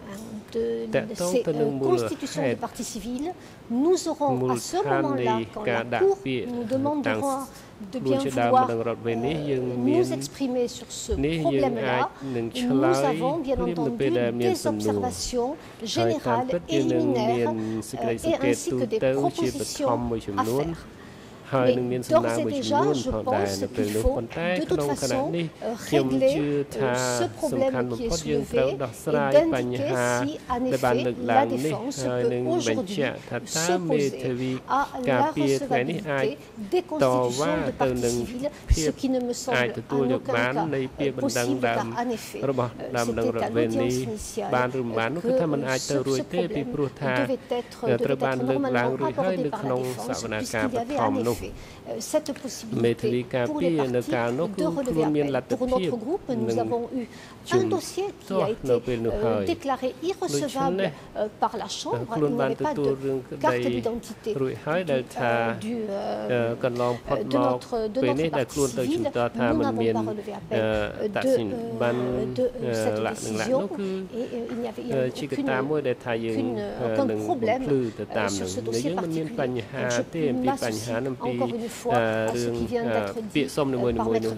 de, de ces euh, constitutions de partis civils, nous aurons à ce moment-là, quand la Cour nous demandera de bien vouloir euh, nous exprimer sur ce problème-là, nous avons bien entendu des observations générales et liminaires euh, et ainsi que des propositions à faire. Mais d'ores et déjà, je pense qu'il faut de toute façon euh, régler euh, ce problème qui est soulevé et d'indiquer si, en effet, la défense peut aujourd'hui s'opposer à la recevabilité des constitutions de partis civils, ce qui ne me semble en aucun cas euh, possible, car en effet, euh, c'était à l'audience initiale euh, que euh, ce, ce problème devait être, devait être normalement abordé par la défense, puisqu'il y avait en effet cette possibilité pour les partis de relever appel. Pour notre groupe, nous avons eu un dossier qui a été euh, déclaré irrecevable euh, par la Chambre. Il n'avait pas de carte d'identité du, euh, du, euh, de notre, de notre parti civil. Nous n'avons pas relevé appel euh, de, euh, de euh, cette décision et euh, il n'y avait, il n'y avait aucune, aucune, aucun problème euh, sur ce dossier particulier. Donc, je m'associe encore une fois à ce qui vient d'être dit euh, par Maître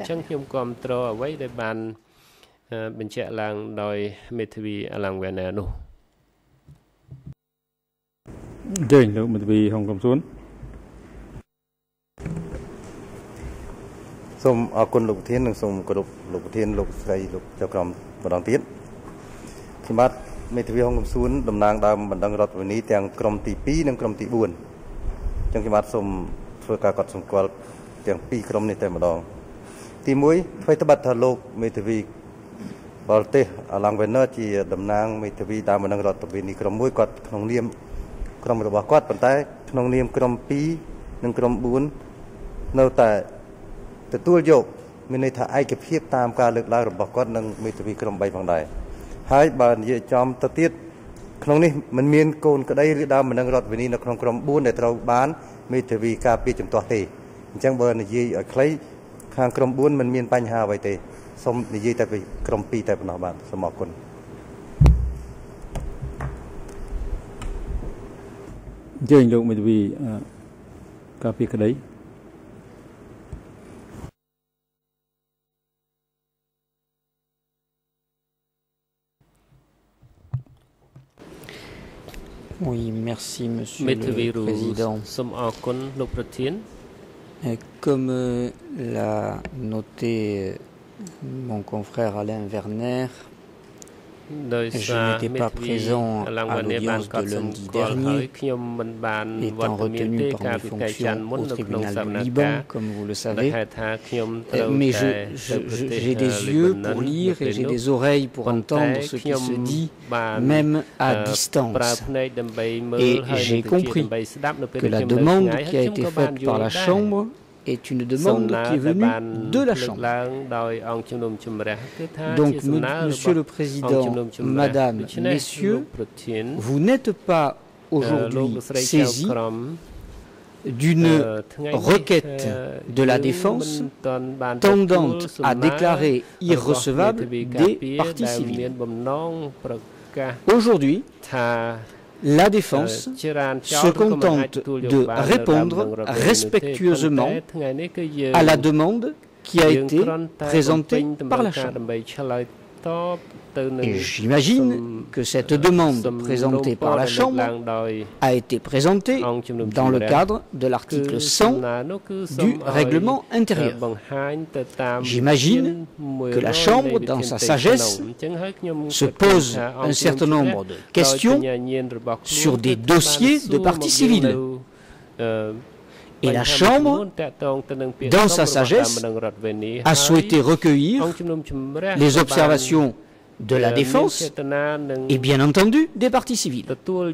Werner. បញ្ជាក់ឡើងដោយមេធាវីអាឡាំងវ៉ែនណានោះអញ្ជើញលោកមេធាវីហុងកំសួនសូមអរគុណលោកប្រធាននិងសូមគោរពលោកប្រធានលោកស្រីលោកចៅក្រមម្ដងទៀតខ្ញុំបាទមេធាវីហុងកំសួនតំណាងដើមបណ្ដឹងរដ្ឋវិនីទាំងក្រុមទីពីរនិងក្រុមទីបួនអញ្ចឹងខ្ញុំបាទសូមធ្វើការកត់សម្គាល់ទាំងពីរក្រុមនេះតែម្ដងទីមួយអ្វីត្បិតថាលោកមេធាវីបរទេសអាឡាំងវ៉ែនណាជាតំណាងមេធាវីដើមបណ្ដឹងរដ្ឋវិនីក្រុមមួយគាត់ក្នុងនាមក្រុមរបស់គាត់ប៉ុន្តែក្នុងនាមក្រុមពីរនិងក្រុមបួននៅតែទទួលយកមានន័យថាឯកភាពតាមការលើកឡើងរបស់គាត់និងមេធាវីក្រុមបីផងដែរហើយបើនិយាយចំទៅទៀតក្នុងនេះមិនមានកូនក្តីឬដើមបណ្ដឹងរដ្ឋវិនីនៅក្នុងក្រុមបួនដែលត្រូវបានមេធាវីការពារជំទាស់ទេអញ្ចឹងបើនិយាយឲ្យខ្លីខាងក្រុមបួនមិនមានបញ្ហាអ្វីទេសូមនិយាយតែពីក្រុមពីរតែប៉ុណ្ណោះបាទសូមអរគុណអញ្ជើញលោកមេធាវីការពារក្តី Oui, merci Monsieur le Président. Et comme l'a noté mon confrère Alain Werner. Je n'étais pas présent à l'audience de lundi dernier, étant retenu par mes fonctions au tribunal du Liban, comme vous le savez. Mais j'ai des yeux pour lire et j'ai des oreilles pour entendre ce qui se dit, même à distance. Et j'ai compris que la demande qui a été faite par la Chambre est une demande qui est venue de la Chambre. Donc, Monsieur le Président, Madame, Messieurs, vous n'êtes pas aujourd'hui saisis d'une requête de la défense tendant à déclarer irrecevables des parties civiles. Aujourd'hui, la défense se contente de répondre respectueusement à la demande qui a été présentée par la Chambre. Et j'imagine que cette demande présentée par la Chambre a été présentée dans le cadre de l'article cent du règlement intérieur. J'imagine que la Chambre, dans sa sagesse, se pose un certain nombre de questions sur des dossiers de partie civile. Et la Chambre, dans sa sagesse, a souhaité recueillir les observations de la défense et bien entendu des parties civiles.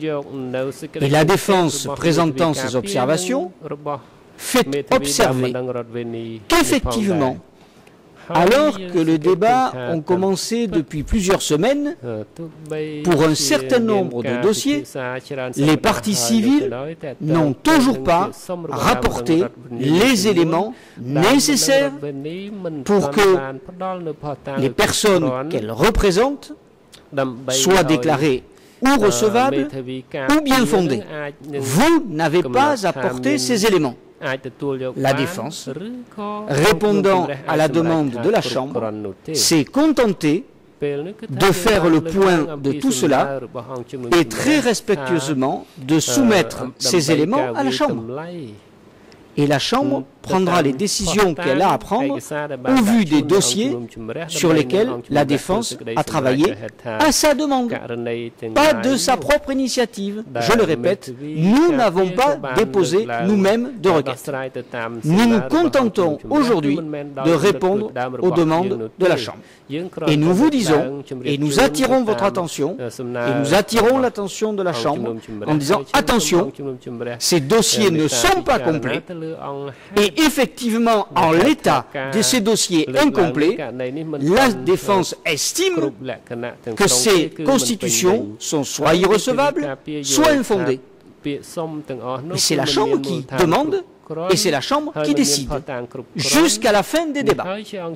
Et la défense présentant ces observations fait observer qu'effectivement, alors que le débat a commencé depuis plusieurs semaines, pour un certain nombre de dossiers, les parties civiles n'ont toujours pas rapporté les éléments nécessaires pour que les personnes qu'elles représentent soient déclarées ou recevables ou bien fondées. Vous n'avez pas apporté ces éléments. La défense, répondant à la demande de la Chambre, s'est contentée de faire le point de tout cela et très respectueusement de soumettre ces éléments à la Chambre. Et la Chambre prendra les décisions qu'elle a à prendre au vu des dossiers sur lesquels la défense a travaillé à sa demande, pas de sa propre initiative. Je le répète, nous n'avons pas déposé nous-mêmes de requête. Nous nous contentons aujourd'hui de répondre aux demandes de la Chambre. Et nous vous disons, et nous attirons votre attention, et nous attirons l'attention de la Chambre en disant attention, ces dossiers ne sont pas complets. Et effectivement, en l'état de ces dossiers incomplets, la défense estime que ces constitutions sont soit irrecevables, soit infondées. Et c'est la Chambre qui demande et c'est la Chambre qui décide jusqu'à la fin des débats.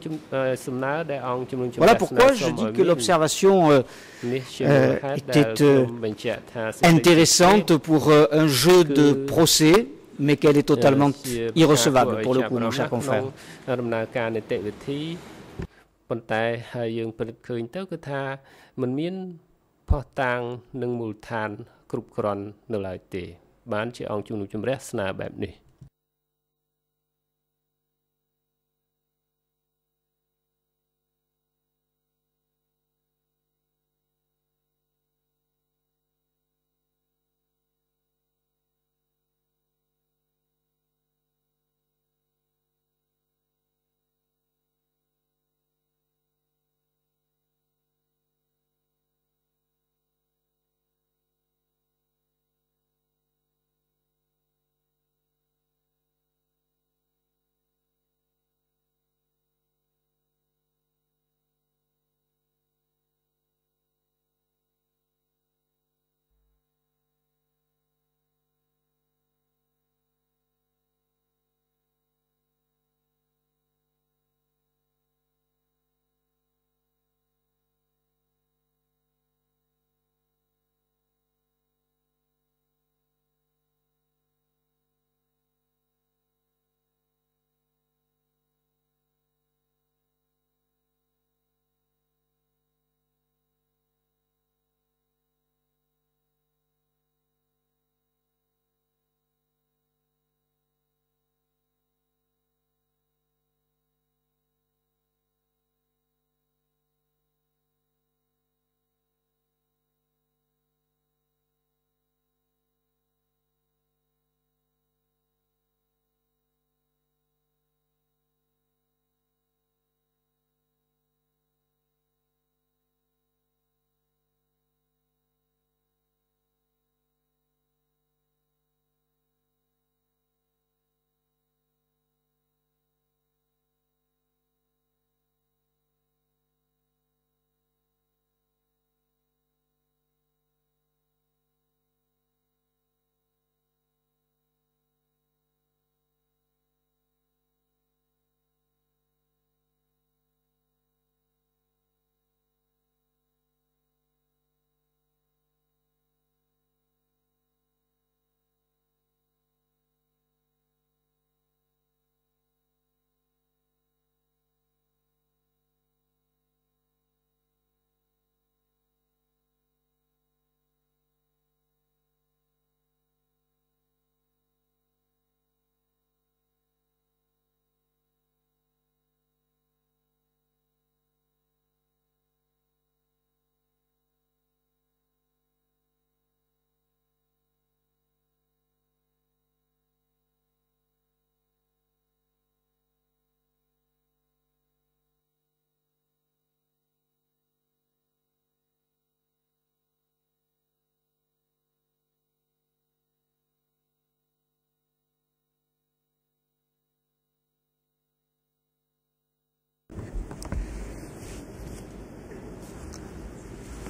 Voilà pourquoi je dis que l'observation euh, euh, était euh, intéressante pour euh, un jeu de procès, mais qu'elle est totalement irrecevable pour le coup, mon cher confrère. ប៉ុន្តែហើយយើងពិនិត្យឃើញទៅគឺថាมันមានផុសតាងនិងមូលដ្ឋានគ្រប់គ្រាន់នៅឡើយទេបានជាអង្គជំនុំជម្រះស្នើបែបនេះ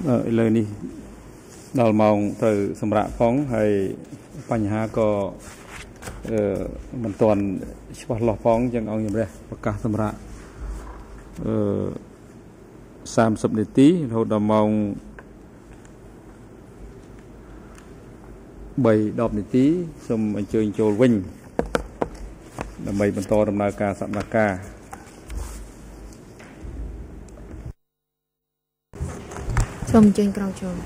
lời ní đào mong từ sầm rạ phóng hayបញ្ហាក៏មិនទាន់ច្បាស់លាស់ផងចឹងអង្គខ្ញុំរះប្រកាសសម្រាប់អឺសាមសិបនាទីរហូតដល់ម៉ោងបីដប់នាទីសូមអញ្ជើញចូលវិញដើម្បីបន្តដំណើរការសកម្មភាពសូមអញ្ជើញក្រោយចូល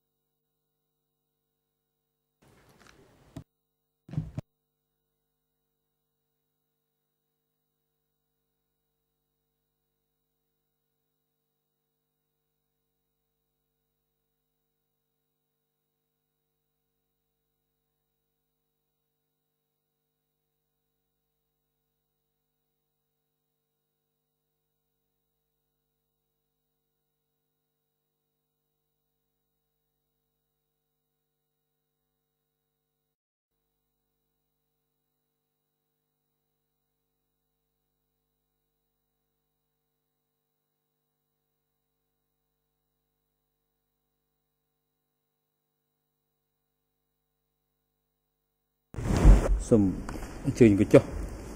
សូមអញ្ជើញកញ្ចុះ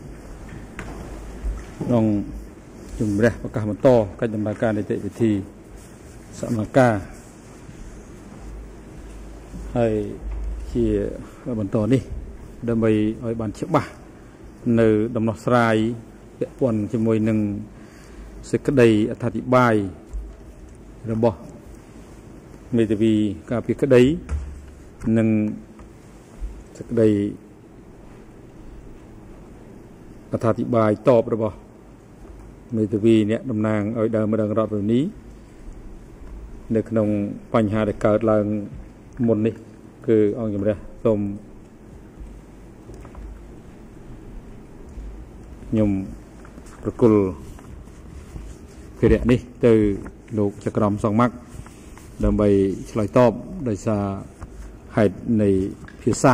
ក្នុងជំរះប្រកាសបន្តកិច្ចដំណើរការនីតិវិធីសកម្មភាពហើយជាបន្តនេះដើម្បីឲ្យបានច្បាស់នៅដំណោះស្រាយពាក់ព័ន្ធជាមួយនឹងសេចក្តីអត្ថាធិប្បាយរបស់មេធាវីការពារក្តីនិងសេចក្តីអត្ថាធិប្បាយតបរបស់មេធាវីអ្នកតំណាងឲ្យដើមម្ដងរដ្ឋវិនីនៅក្នុងបញ្ហាដែលកើតឡើងមុននេះគឺអង្គជំរះសូមខ្ញុំប្រគល់ភារៈនេះទៅលោកចក្រមសងម៉ាក់ដើម្បីឆ្លើយតបដោយសារហេតុនៃភាសា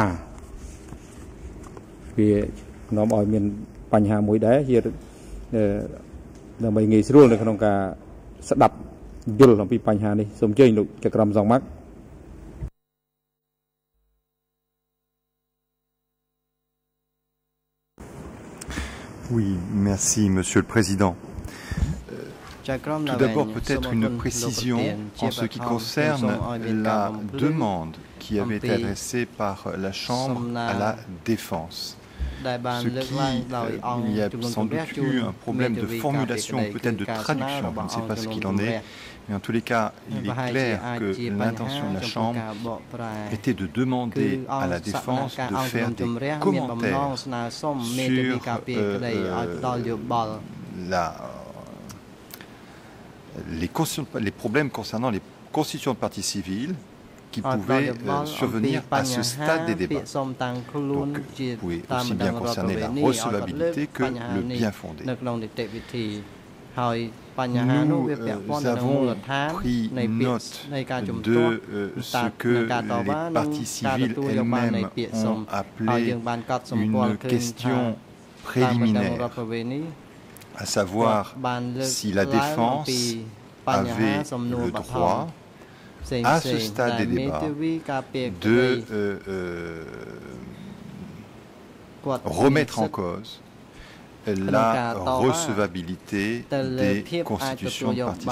វានាំឲ្យមានបញ្ហាមួយដែរជាដើម្បីងាយស្រួលនៅក្នុងការស្ដាប់យល់អំពីបញ្ហានេះសូមអញ្ជើញលោកចក្រមសងម៉ាក់ Oui, merci Monsieur le Président. Tout d'abord, peut-être une précision en ce qui concerne la demande qui avait été adressée par la Chambre à la Défense. Ce qui, euh, il y a sans doute eu un problème de formulation, peut-être de traduction, je ne sais pas ce qu'il en est, mais en tous les cas, il est clair que l'intention de la Chambre était de demander à la Défense de faire des commentaires sur euh, euh, la, les, les problèmes concernant les constitutions de partie civile qui pouvaient euh, survenir à ce stade des débats. Donc, vous pouvez aussi bien concerner la recevabilité que le bien fondé. Nous euh, avons pris note de euh, ce que les parties civiles elles-mêmes ont appelé une question préliminaire, à savoir si la défense avait le droit à ce stade des débats de euh, euh, remettre en cause la recevabilité des constitutions de partie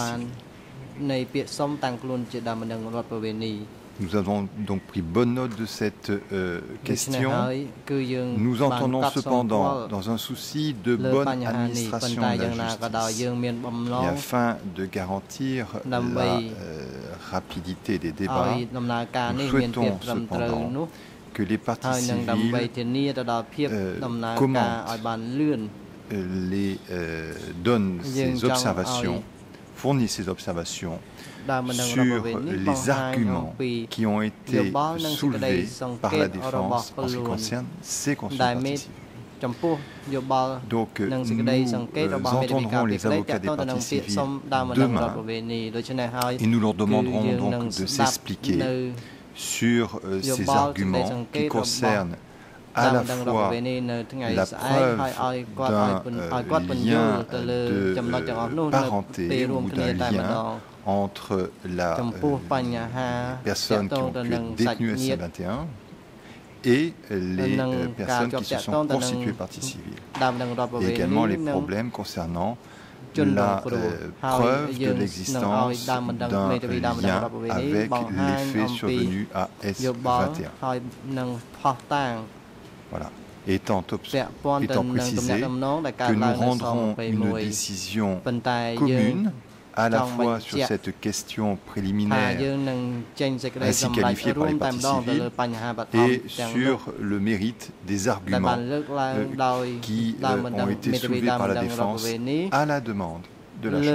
civile. Nous avons donc pris bonne note de cette euh, question. Nous entendons cependant, dans un souci de bonne administration de la justice, et afin de garantir la euh, rapidité des débats, nous souhaitons cependant que les parties civiles euh, commentent, les, euh, donnent ces observations, fournissent ces observations sur les arguments qui ont été soulevés par la défense en ce qui concerne ces constitutions participantes. Donc nous entendrons les avocats des parties civiles demain et nous leur demanderons donc de s'expliquer sur euh, ces arguments qui concernent à la fois la preuve d'un euh, lien de euh, parenté ou d'un lien entre la euh, personne qui ont pu être détenues S vingt et un et les euh, personnes qui se sont constituées partie civile. Et également les problèmes concernant la euh, preuve de l'existence d'un lien avec les faits survenus à S vingt et un. Voilà. Étant, étant précisé que nous rendrons une décision commune à la fois sur cette question préliminaire ainsi qualifiée par les parties civiles et sur le mérite des arguments euh, qui euh, ont été soulevés par la défense à la demande de la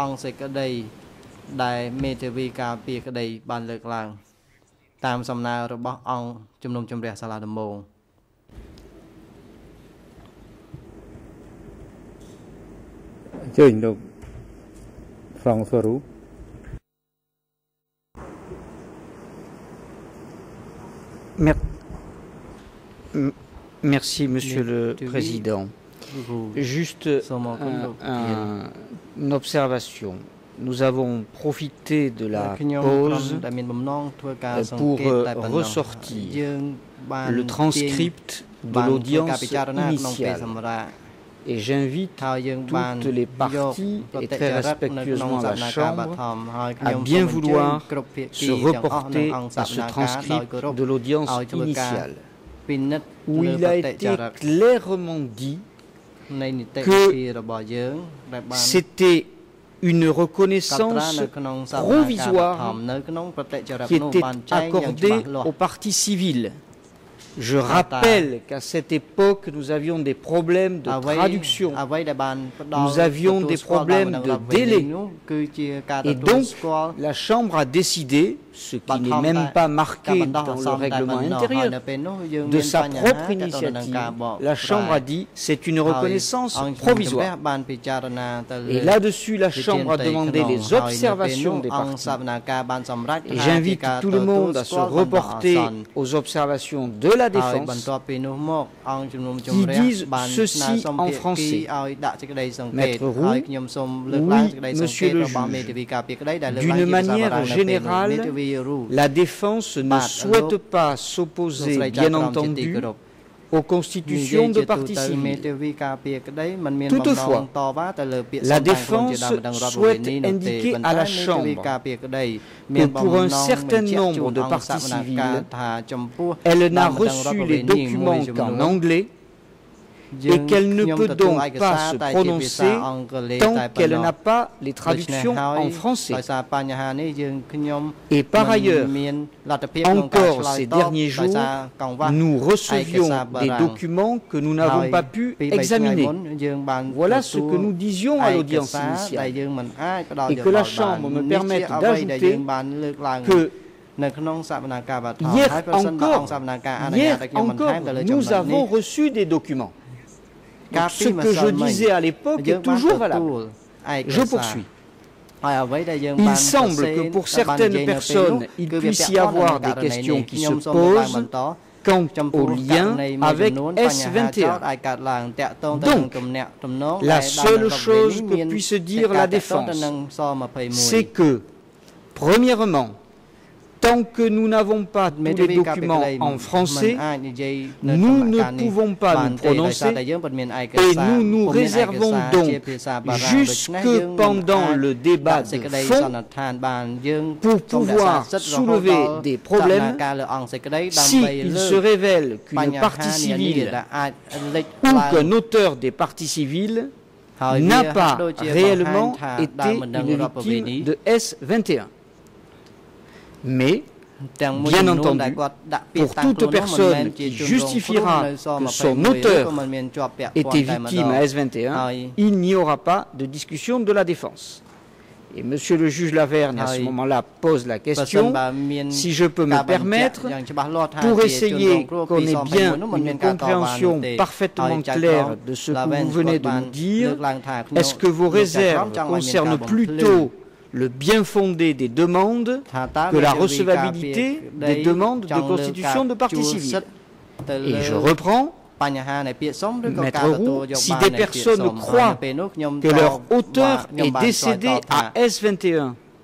Chambre. Merci, Monsieur le Président. Juste un, un, une observation. Nous avons profité de la pause pour ressortir le transcript de l'audience initiale. Et j'invite toutes les parties et très respectueusement la Chambre à bien vouloir se reporter à ce transcript de l'audience initiale, où il a été clairement dit que c'était une reconnaissance provisoire qui était accordée aux parties civiles. Je rappelle qu'à cette époque, nous avions des problèmes de traduction, nous avions des problèmes de délai. Et donc, la Chambre a décidé, ce qui n'est même pas marqué dans le règlement intérieur, de sa propre initiative. La Chambre a dit, c'est une reconnaissance provisoire. Et là-dessus, la Chambre a demandé les observations des parties. Et j'invite tout le monde à se reporter aux observations de la défense qui disent ceci en français. Maître Roux, oui, monsieur le juge, d'une manière générale, la défense ne souhaite pas s'opposer, bien entendu, aux constitutions de partie civile. Toutefois, la défense souhaite indiquer à la Chambre que pour un certain nombre de parties civiles, elle n'a reçu les documents qu'en anglais et qu'elle ne peut donc pas se prononcer tant qu'elle n'a pas les traductions en français. Et par ailleurs, encore ces derniers jours, nous recevions des documents que nous n'avons pas pu examiner. Voilà ce que nous disions à l'audience initiale. Et que la Chambre me permette d'ajouter que hier encore, hier encore, nous avons reçu des documents. Donc, ce que je disais à l'époque est toujours valable. Je poursuis. Il semble que pour certaines personnes, il puisse y avoir des questions qui se posent quant au lien avec S vingt et un. Donc, la seule chose que puisse dire la défense, c'est que, premièrement, tant que nous n'avons pas tous les documents en français, nous ne pouvons pas nous prononcer et nous nous réservons donc jusque pendant le débat de fond pour pouvoir soulever des problèmes s'il se révèle qu'une partie civile ou qu'un auteur des parties civiles n'a pas réellement été une victime de S vingt et un. Mais, bien entendu, pour toute personne qui justifiera que son auteur était victime à S vingt et un, il n'y aura pas de discussion de la défense. Et Monsieur le juge Lavergne, à ce moment-là, pose la question, si je peux me permettre, pour essayer qu'on ait bien une compréhension parfaitement claire de ce que vous venez de nous dire, est-ce que vos réserves concernent plutôt le bien fondé des demandes que la recevabilité des demandes de constitution de partie civile. Et je reprends, Maître Roux, si des personnes croient que leur auteur est décédé à S vingt et un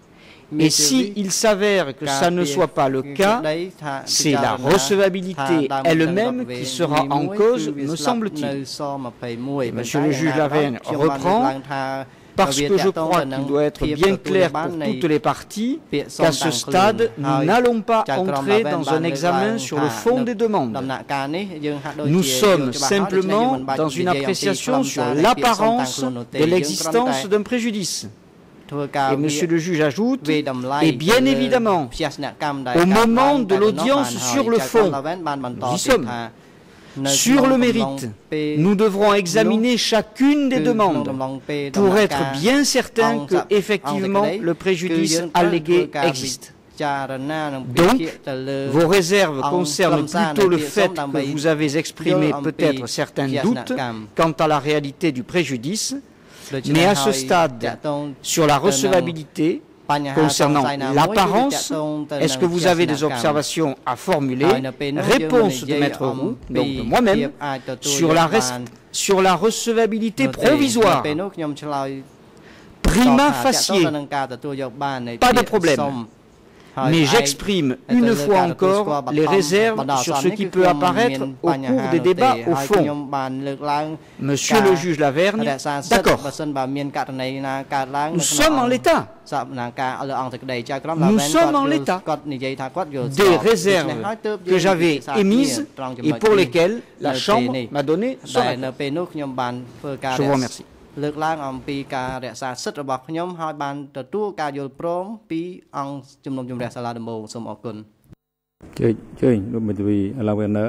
Et s'il s'avère que ça ne soit pas le cas, c'est la recevabilité elle-même qui sera en cause, me semble-t-il. Monsieur le juge Laverne reprend, parce que je crois qu'il doit être bien clair pour toutes les parties qu'à ce stade, nous n'allons pas entrer dans un examen sur le fond des demandes. Nous sommes simplement dans une appréciation sur l'apparence de l'existence d'un préjudice. Et Monsieur le juge ajoute, et bien évidemment, au moment de l'audience sur le fond, nous y sommes. Sur le mérite, nous devrons examiner chacune des demandes pour être bien certains que, effectivement, le préjudice allégué existe. Donc, vos réserves concernent plutôt le fait que vous avez exprimé peut-être certains doutes quant à la réalité du préjudice, mais à ce stade, sur la recevabilité, concernant l'apparence, est-ce que vous avez des observations à formuler? Réponse de Maître Roux, donc de moi-même, sur la, sur la recevabilité provisoire. Prima facie, pas de problème. Mais j'exprime une fois encore les réserves sur ce qui peut apparaître au cours des débats au fond. Monsieur le juge Laverne, d'accord. Nous sommes en l'état. Nous sommes en l'état. Des réserves que j'avais émises et pour lesquelles la Chambre m'a donné son accord. Je vous remercie. លើកឡើងអំពីការរក្សាសិទ្ធិរបស់ខ្ញុំហើយបានទទួលការយល់ព្រមពីអង្គជំនុំជម្រះសាលាដំបងសូមអរគុណជើញជើញលោកមេធាវី Laverne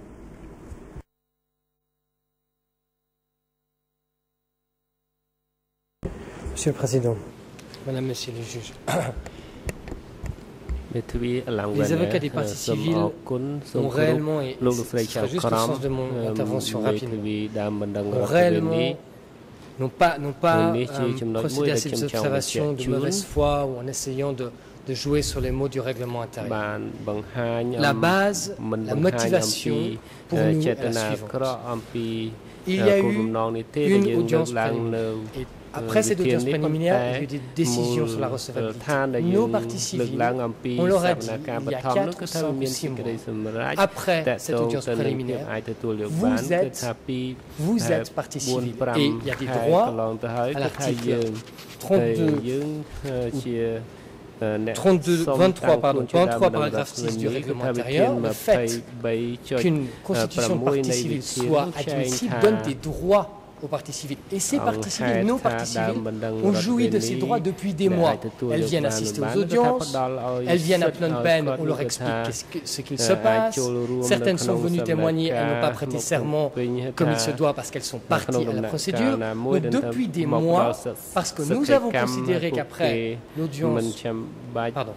Monsieur le Président, Madame, Monsieur les juges, les avocats des parties civiles ont réellement, et ce sera juste le sens de mon intervention rapide, ont réellement n'ont pas, n'ont pas euh, procédé à ces observations de mauvaise foi ou en essayant de, de jouer sur les mots du règlement intérieur. La base, la motivation pour nous est la suivante. Il y a eu une audience préliminaire. Et après cette audience préliminaire, il y a eu des décisions sur la recevabilité. Nos parties civiles, on leur a dit il y a quatre, cinq ou six mois, après cette audience préliminaire, vous êtes, vous êtes partie civile et il y a des droits à l'article trente-deux, vingt-trois, pardon, vingt-trois paragraphe six du règlement intérieur. Le fait qu'une constitution de partie civile soit admissible donne des droits aux parties civiles. Et ces parties civiles, nos parties civiles, ont joui de ces droits depuis des mois. Elles viennent assister aux audiences, elles viennent à Phnom Penh, on leur explique ce qu'il se passe. Certaines sont venues témoigner, elles n'ont pas prêté serment comme il se doit parce qu'elles sont parties à la procédure. Mais depuis des mois, parce que nous avons considéré qu'après l'audience, pardon,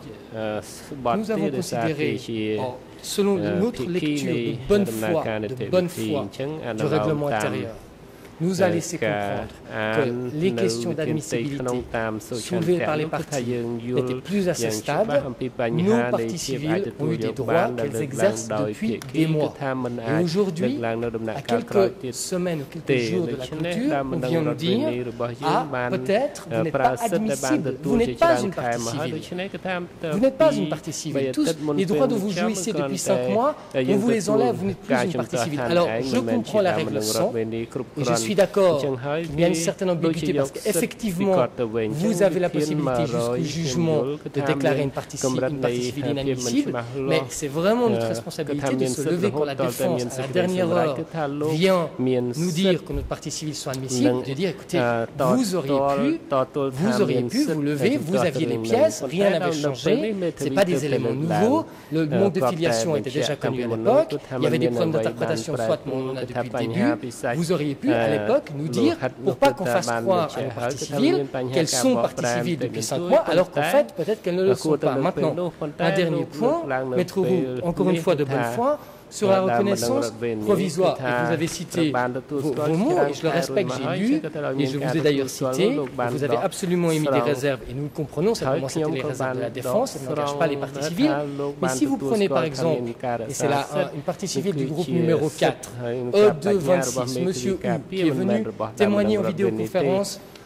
nous avons considéré, selon notre lecture de bonne foi, de bonne foi du règlement intérieur, nous a laissé comprendre que les questions d'admissibilité soulevées par les parties n'étaient plus assez stables. Nos parties civiles ont eu des droits qu'elles exercent depuis des mois. Et aujourd'hui, à quelques semaines ou quelques jours de la clôture, on vient nous dire « Ah, peut-être, vous n'êtes pas admissible, vous n'êtes pas une partie civile. Vous n'êtes pas une partie civile. Tous les droits dont vous jouissez depuis cinq mois, on vous les enlève, vous n'êtes plus une partie civile. » Alors, je comprends la règle cent et je suis d'accord qu'il y a une certaine ambiguïté parce qu'effectivement, vous avez la possibilité jusqu'au jugement de déclarer une partie, une partie civile inadmissible, mais c'est vraiment notre responsabilité de se lever quand la défense, à la dernière heure, vient nous dire que notre partie civile soit admissible, de dire, écoutez, vous auriez pu, vous auriez pu vous lever, vous aviez les pièces, rien n'avait changé, ce n'est pas des éléments nouveaux, le monde de filiation était déjà connu à l'époque, il y avait des problèmes d'interprétation, soit on en a depuis le début, vous auriez pu à l'époque nous dire, pour pas qu'on fasse croire à nos parties civiles qu'elles sont parties civiles depuis cinq mois, alors qu'en fait, peut-être qu'elles ne le sont pas. Maintenant, un dernier point, Maître Roux, encore une fois de bonne foi, sur la reconnaissance provisoire. Et vous avez cité vos, vos mots, et je le respecte, j'ai lu, et je vous ai d'ailleurs cité, vous avez absolument émis des réserves, et nous le comprenons, simplement c'était les réserves de la défense, ça n'engage pas les parties civiles. Mais si vous prenez par exemple, et c'est là un, une partie civile du groupe numéro quatre, E deux vingt-six, Monsieur U, qui est venu témoigner en vidéoconférence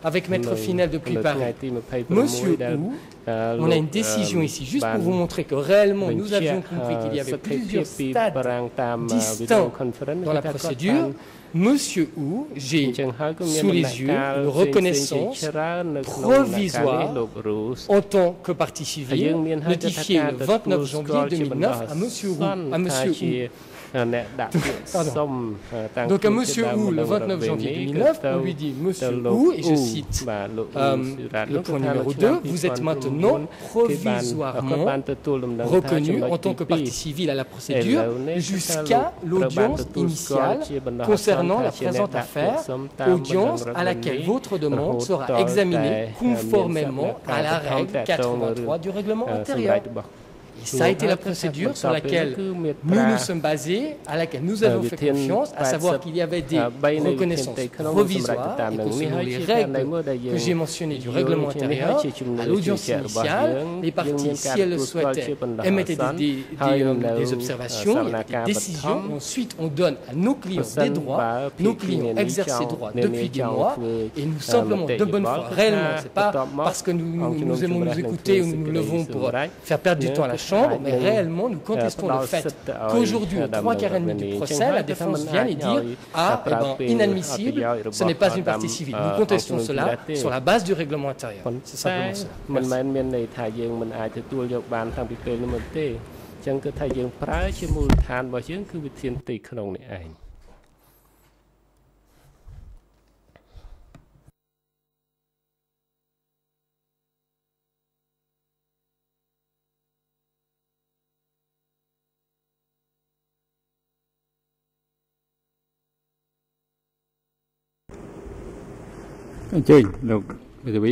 avec Maître Finel depuis Paris. Monsieur Hu, on a une décision ici, juste pour vous montrer que réellement nous avions compris qu'il y avait plusieurs stades distincts dans la procédure. Monsieur Hu, j'ai sous les yeux une reconnaissance provisoire en tant que partie civile notifiée le vingt-neuf janvier deux mille neuf à Monsieur Hu, à Monsieur Hu. Donc à Monsieur Hu, le vingt-neuf janvier deux mille neuf, on lui dit Monsieur Hu, et je cite euh, le point numéro deux, vous êtes maintenant provisoirement reconnu en tant que partie civile à la procédure jusqu'à l'audience initiale concernant la présente affaire, audience à laquelle votre demande sera examinée conformément à la règle quatre-vingt-trois du règlement intérieur. Et ça a été la procédure sur laquelle nous nous sommes basés, à laquelle nous avons fait confiance, à savoir qu'il y avait des reconnaissances provisoires et que selon les règles que j'ai mentionnées du règlement intérieur, à l'audience initiale, les parties, si elles le souhaitaient, émettaient des, des, des, des observations, il y avait des décisions. Ensuite, on donne à nos clients des droits. Nos clients exercent ces droits depuis des mois et nous, simplement, de bonne foi, réellement, ce n'est pas parce que nous, nous, nous aimons nous écouter ou nous nous levons pour faire perdre du temps à la Chambre, mais réellement nous contestons le fait qu'aujourd'hui, aux trois quarts et demi du procès, la défense vient et dire ah, eh ben, inadmissible, ce n'est pas une partie civile. Nous contestons cela sur la base du règlement intérieur. C'est simplement ça. Merci. អញ្ជើញលោកមេធាវី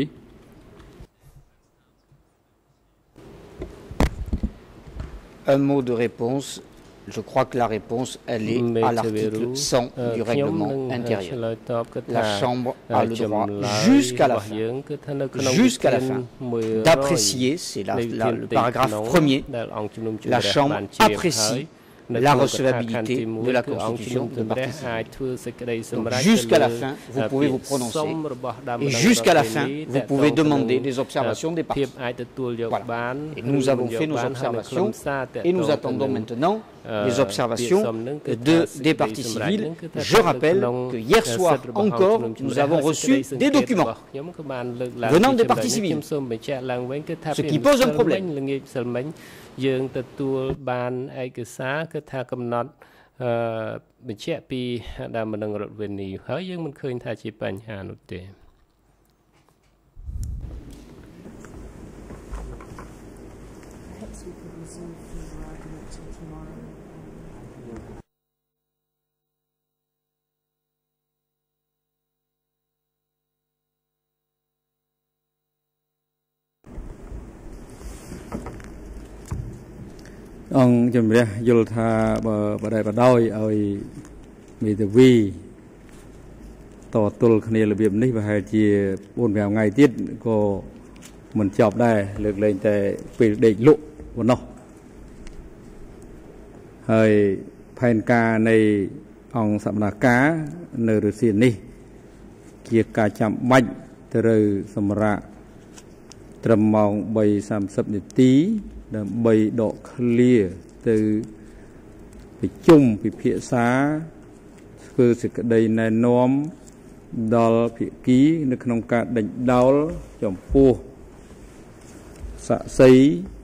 Un mot de réponse. Je crois que la réponse, elle est à l'article cent du règlement intérieur. La Chambre a le droit jusqu'à la fin, jusqu'à la fin, d'apprécier, c'est le paragraphe premier, la Chambre apprécie la recevabilité de la constitution de partie civile. Jusqu'à la fin, vous pouvez vous prononcer. Et jusqu'à la fin, vous pouvez demander des observations des parties. Voilà. Et nous avons fait nos observations et nous attendons maintenant les observations de, des parties civiles. Je rappelle que hier soir encore, nous avons reçu des documents venant des parties civiles, ce qui pose un problème. យើងទទួលបានឯកសារគឺថាកំណត់អឺបញ្ជាក់ពីដើមម្ដងរដ្ឋវិនីហើយយើងមិនឃើញថាជាបញ្ហានោះទេអង្គជំរះយល់ថាបើបដិបដោយឲ្យមេធាវីតទល់គ្នារបៀបនេះប្រហែលជា bốn năm ថ្ងៃទៀតក៏មិនចប់ដែរលើកលែងតែពេលដេកលក់ប៉ុណ្ណោះហើយផែនការនៃអង្គសមាជិកនៅរុស្ស៊ីនេះជាការចាំបាច់ត្រូវសម្រាប់ត្រឹមម៉ោង ba tiga puluh នាទីដើម្បីដកឃ្លាទៅប្រជុំពិភាក្សាធ្វើសេចក្តីណែនាំដល់ភាគីនៅក្នុងការដេញដោលចំពោះសាក្សី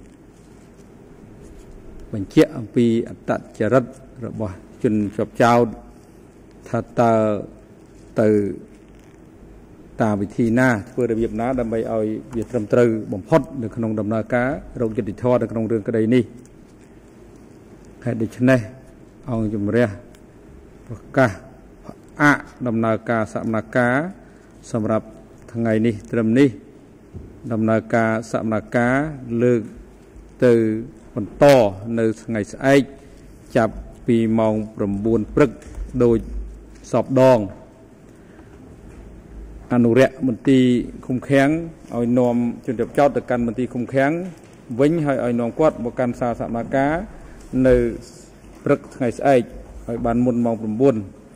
បញ្ជាក់អំពីអត្តចរិតរបស់ជនជាប់ចោទថាតើទៅតាមវិធីណាធ្វើរបៀបណាដើម្បីឲ្យវាត្រឹមត្រូវបំផុតនៅក្នុងដំណើរការរកយុត្តិធម៌នៅក្នុងរឿងក្តីនេះហេតុដូច្នេះអង្គជំរះប្រកាសអដំណើរការសកម្មភាពសម្រាប់ថ្ងៃនេះត្រឹមនេះដំណើរការសកម្មភាពលើកទៅបន្តនៅថ្ងៃស្អែកចាប់ពីម៉ោង nine ព្រឹកដោយសពដងអនុរិយមន្ទីរឃុំឃាំងឲ្យនាំជនជាប់ចោទទៅកាន់មន្ទីរឃុំឃាំងវិញហើយឲ្យនាំគាត់មកកាន់សាលសកម្មភាពនៅព្រឹកថ្ងៃស្អែកឲ្យបានមុនម៉ោង nine